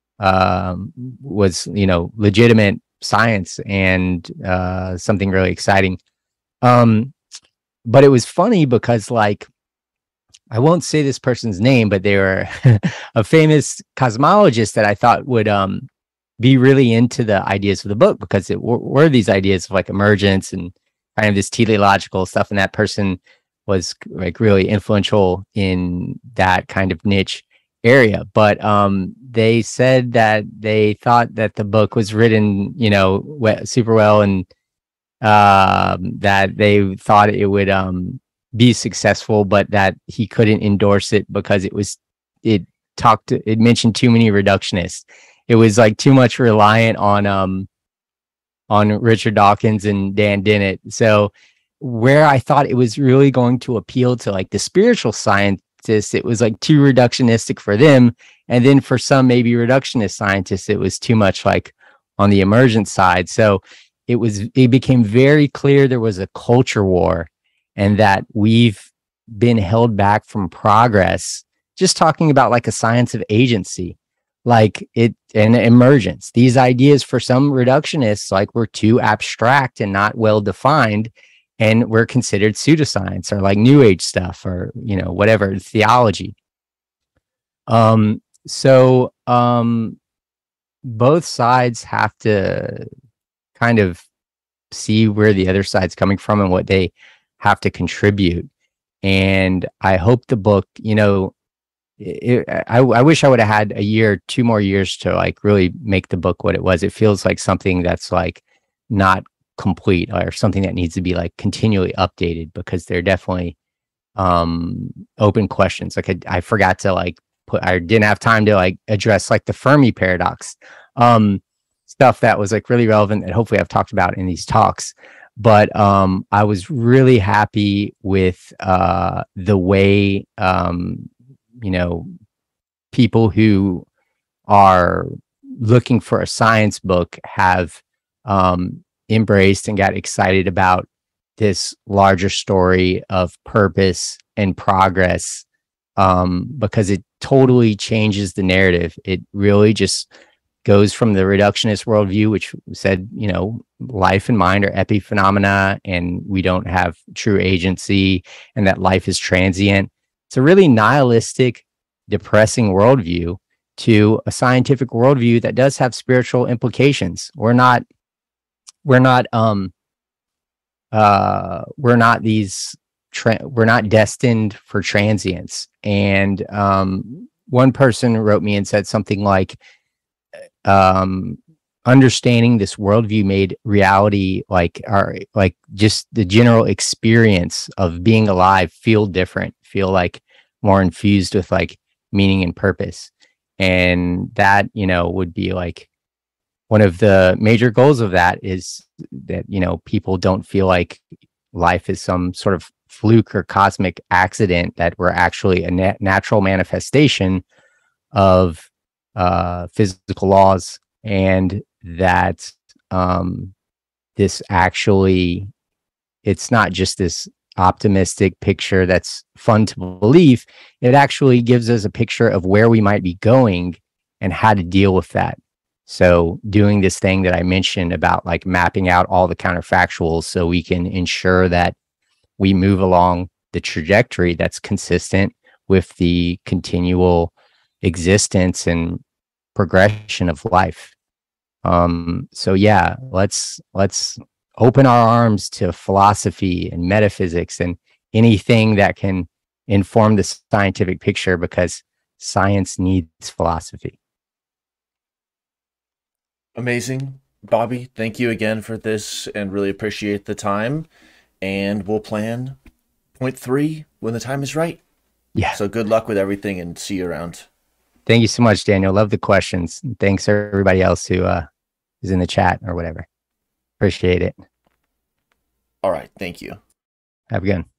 was, legitimate science and something really exciting. But it was funny because, like, I won't say this person's name, but they were a famous cosmologist that I thought would be really into the ideas of the book, because it were these ideas of like emergence and kind of this teleological stuff. And that person was like really influential in that kind of niche area. But they said that they thought that the book was written, super well, and that they thought it would be successful, but that he couldn't endorse it because it mentioned too many reductionists. It was like too much reliant on Richard Dawkins and Dan Dennett. So where I thought it was really going to appeal to like the spiritual scientists, it was like too reductionistic for them. And then for some maybe reductionist scientists, it was too much like on the emergent side. So it became very clear there was a culture war, and that we've been held back from progress. Just talking about like a science of agency, like it and emergence. These ideas for some reductionists like were too abstract and not well defined, and were considered pseudoscience or like new age stuff, or whatever, theology. So both sides have to kind of see where the other side's coming from and what they have to contribute. And I hope the book, I wish I would have had a year, 2 more years to like really make the book what it was. It feels like something that's like not complete, or something that needs to be like continually updated, because they're definitely open questions. Like I forgot to like I didn't have time to like address like the Fermi paradox, stuff that was like really relevant that hopefully I've talked about in these talks. But I was really happy with the way people who are looking for a science book have embraced and got excited about this larger story of purpose and progress, because it totally changes the narrative. It really just goes from the reductionist worldview, which said, life and mind are epiphenomena and we don't have true agency, and that life is transient. It's a really nihilistic, depressing worldview, to a scientific worldview that does have spiritual implications. We're not destined for transience. And one person wrote me and said something like, understanding this worldview made reality, like just the general experience of being alive, feel different, feel like more infused with like meaning and purpose. And that, would be like one of the major goals of that, is that, people don't feel like life is some sort of fluke or cosmic accident, that we're actually a natural manifestation of physical laws, and that this actually, it's not just this optimistic picture that's fun to believe. It actually gives us a picture of where we might be going and how to deal with that. So doing this thing that I mentioned about like mapping out all the counterfactuals, so we can ensure that we move along the trajectory that's consistent with the continual existence and progression of life. So yeah, let's open our arms to philosophy and metaphysics and anything that can inform the scientific picture, because science needs philosophy. Amazing. Bobby, thank you again for this and really appreciate the time. And we'll plan point three when the time is right. Yeah. So good luck with everything and see you around. Thank you so much, Daniel. Love the questions. Thanks to everybody else who is in the chat or whatever. Appreciate it. All right. Thank you. Have a good one.